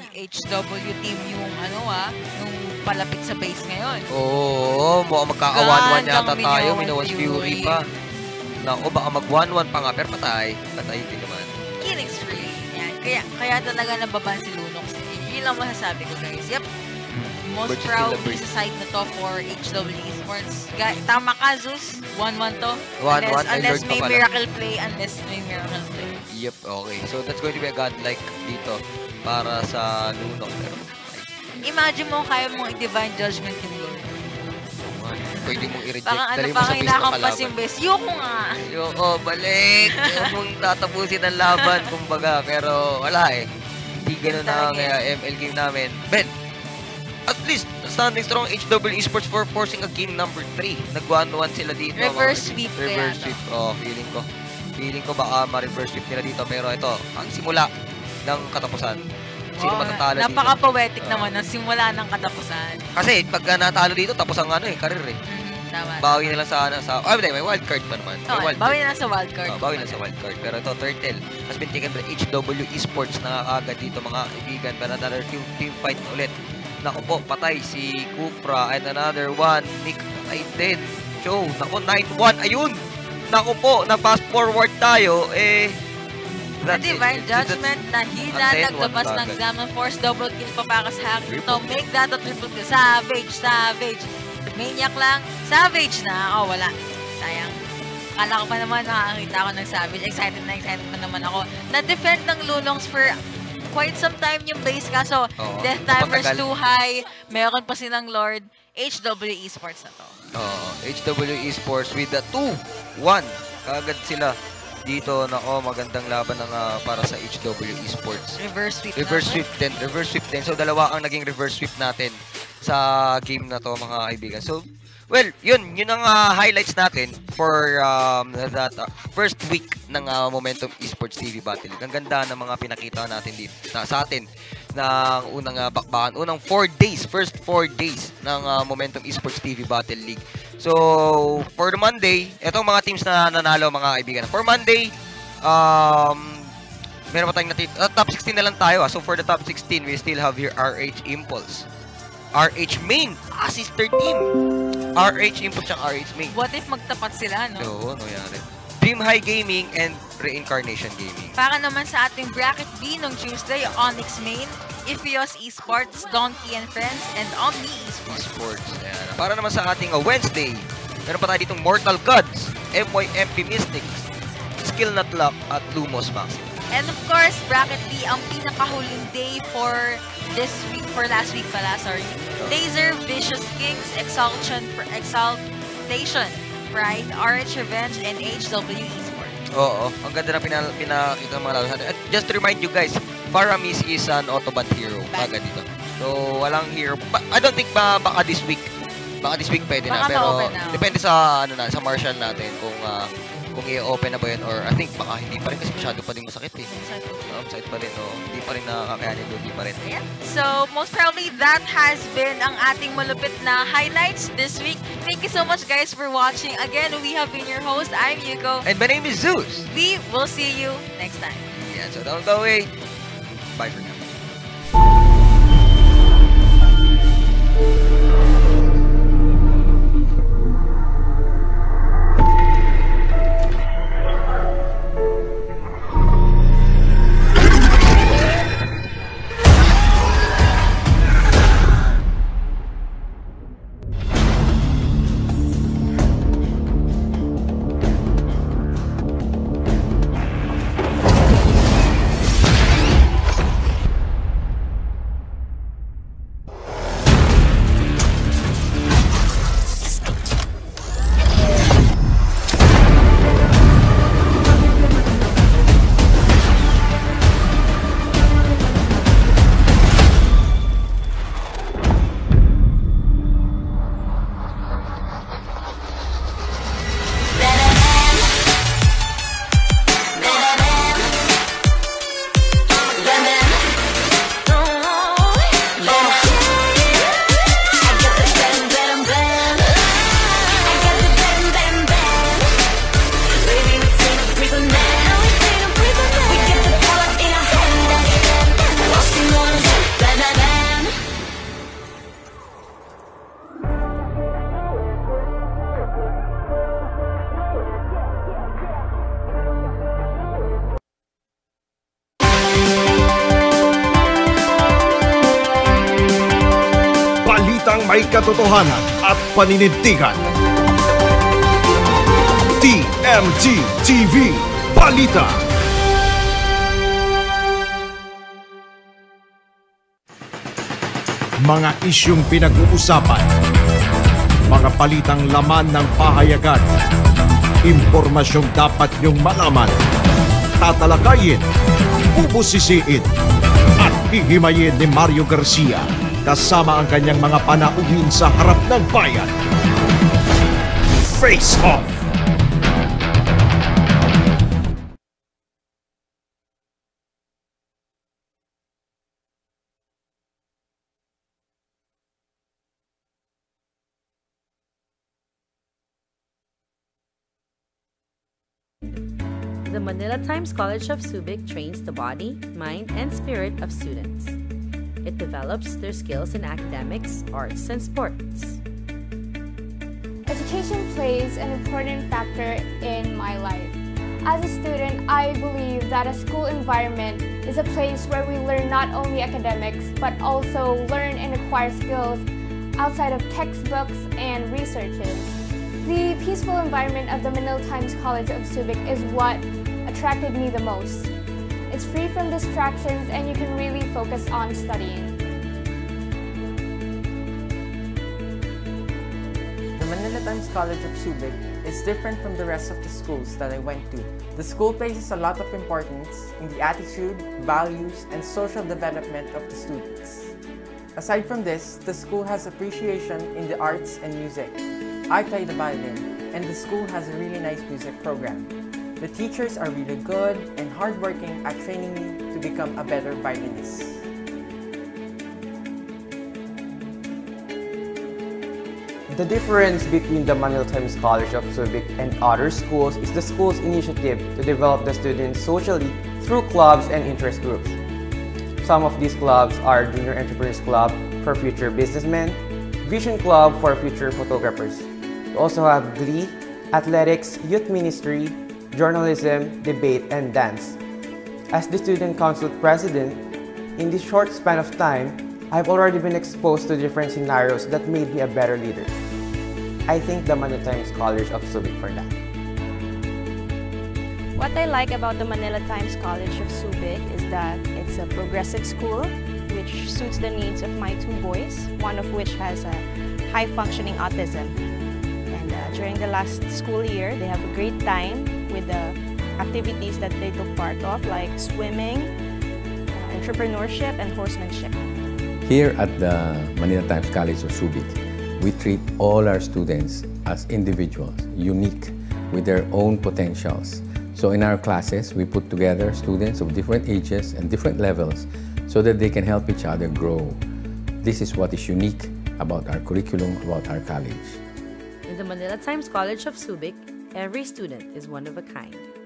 HW team yung yung palapit sa base ngayon. Oo, mukhang magkaka-1-1 yata tayo. Minawas Fury pa. Naku, baka mag-1-1 pa nga, pero patay din naman. Killing spree. Yan. Kaya talaga nababan si Lunox. Yun lang masasabi ko, guys. Yep. Most proudly sa side na to for HW Esports. Tama ka, Zeus. 1-1 to. 1-1. Unless may miracle play. Yep, okay. So that's going to be a godlike dito para sa Lunox. Pero imagine mo, kaya mong i-divine judgment yung Lord. Pwede mong i-reject. Parang inakampas yung best. Yoko nga. Balik. Yung mong tatapusin ang laban, kumbaga. Pero wala Hindi ganun na kaya ML game namin. Ben, at least, standing strong HW Esports for forcing a game number 3. Nag-1-1 sila dito. Reverse sweep Reverse sweep. Feeling ko baka ma-reverse sweep nila dito. Pero ito, ang simula ng katapusan. Sino matatalo dito? Napaka-poetic naman ng simula ng katapusan. Kasi pag natalo dito, tapos ang career Tama. Bawi na lang may wildcard pa naman. Bawi na lang sa wildcard. Bawi na sa wildcard. Pero ito, Turtle has been taken by HW Esports. Nakakaagad dito mga kaibigan. Pero another team fight ulit. Naku po, patay si Kupra. And another one, Nick patay din. Show, naku, 9-1. Ayun! Naku po, na-pass forward tayo. Divine Judgment na hila, nagtabas ng Examine Force, double kill pa para sa Hack to make that a triple kill. Savage. Maniac lang, Savage na. Wala. Sayang. Akala ko pa naman nakakita ako ng Savage. Excited pa naman ako. Na-defend ng Lunox for quite some time yung base kaso Death Timers too high, meron pa silang Lord. HW Esports na to. HW Esports with the 2-1. Kagad sila dito na magandang laban ng para sa HW Esports. Reverse sweep din. Reverse sweep din. So dalawa ang naging reverse sweep natin sa game na to mga kaibigan. So well, yun ang highlights natin for that first week ng Momentum Esports TV Battle League. Ang ganda ng mga pinakita natin dito sa atin ng unang bakbakan. Unang 4 days, first 4 days ng Momentum Esports TV Battle League. So, for the Monday, etong mga teams na nanalo mga kaibigan. For Monday, meron pa tayong top 16 na lang tayo. So, for the top 16, we still have here RH Impulse. RH Main, sister team. RH Impulse ang RH Main. What if magtapat sila, no? Oo, nangyari. Dream High Gaming and Reincarnation Gaming. Para naman sa ating bracket B nung Tuesday, Onyx Main, Iphios Esports, Donkey and Friends, and Omni Esports. Ayan. Para naman sa ating Wednesday, meron pa tayo ditong Mortal Gods, MYMP Mystics, Skill Not Luck, at Lumos Max. And of course, bracket B, ang pinakahuling day for this week, for last week pala, sorry. Laser, Vicious Kings, Exaltation, Pride, RH Revenge, and HW Esports. Oo, ang ganda na pinakita ng mga laro natin. At just to remind you guys, Faramis is an Autobot hero. Agad dito. So, walang hero. I don't think baka this week. Baka this week pwede na. Pero depende sa sa Marshall natin kung i-open na ba yun or I think baka hindi pa rin kasi masyado pa rin masakit eh. Masakit pa rin. Hindi pa rin nakakayanin doon. Hindi pa rin. Yeah. So, most probably that has been ang ating malupit na highlights this week. Thank you so much guys for watching. Again, we have been your host. I'm Yuko. And my name is Zeus. We will see you next time. Yeah, so don't go away. Bye for now. May katotohanan at paninindigan. TMT TV Balita. Mga isyung pinag-uusapan. Mga balitang laman ng pahayagan. Impormasyong dapat niyong malaman. Tatalakayin, bubusisiin, at hihimayin ni Mario Garcia kasama ang kanyang mga panauhin sa harap ng bayan. Face Off! The Manila Times College of Subic trains the body, mind, and spirit of students. It develops their skills in academics, arts, and sports. Education plays an important factor in my life. As a student, I believe that a school environment is a place where we learn not only academics, but also learn and acquire skills outside of textbooks and researches. The peaceful environment of the Manila Times College of Subic is what attracted me the most. It's free from distractions and you can really focus on studying. The Manila Times College of Subic is different from the rest of the schools that I went to. The school places a lot of importance in the attitude, values, and social development of the students. Aside from this, the school has appreciation in the arts and music. I play the violin, and the school has a really nice music program. The teachers are really good and hardworking at training me to become a better violinist. The difference between the Manila Times College of Subic and other schools is the school's initiative to develop the students socially through clubs and interest groups. Some of these clubs are Junior Entrepreneurs Club for future businessmen, Vision Club for future photographers. We also have Glee, Athletics, Youth Ministry, Journalism, Debate, and Dance. As the Student Council President, in this short span of time, I've already been exposed to different scenarios that made me a better leader. I thank the Manila Times College of Subic for that. What I like about the Manila Times College of Subic is that it's a progressive school which suits the needs of my two boys, one of which has a high-functioning autism. And during the last school year, they have a great time with the activities that they took part of, like swimming, entrepreneurship, and horsemanship. Here at the Manila Times College of Subic, we treat all our students as individuals, unique with their own potentials. So in our classes, we put together students of different ages and different levels so that they can help each other grow. This is what is unique about our curriculum, about our college. In the Manila Times College of Subic, every student is one of a kind.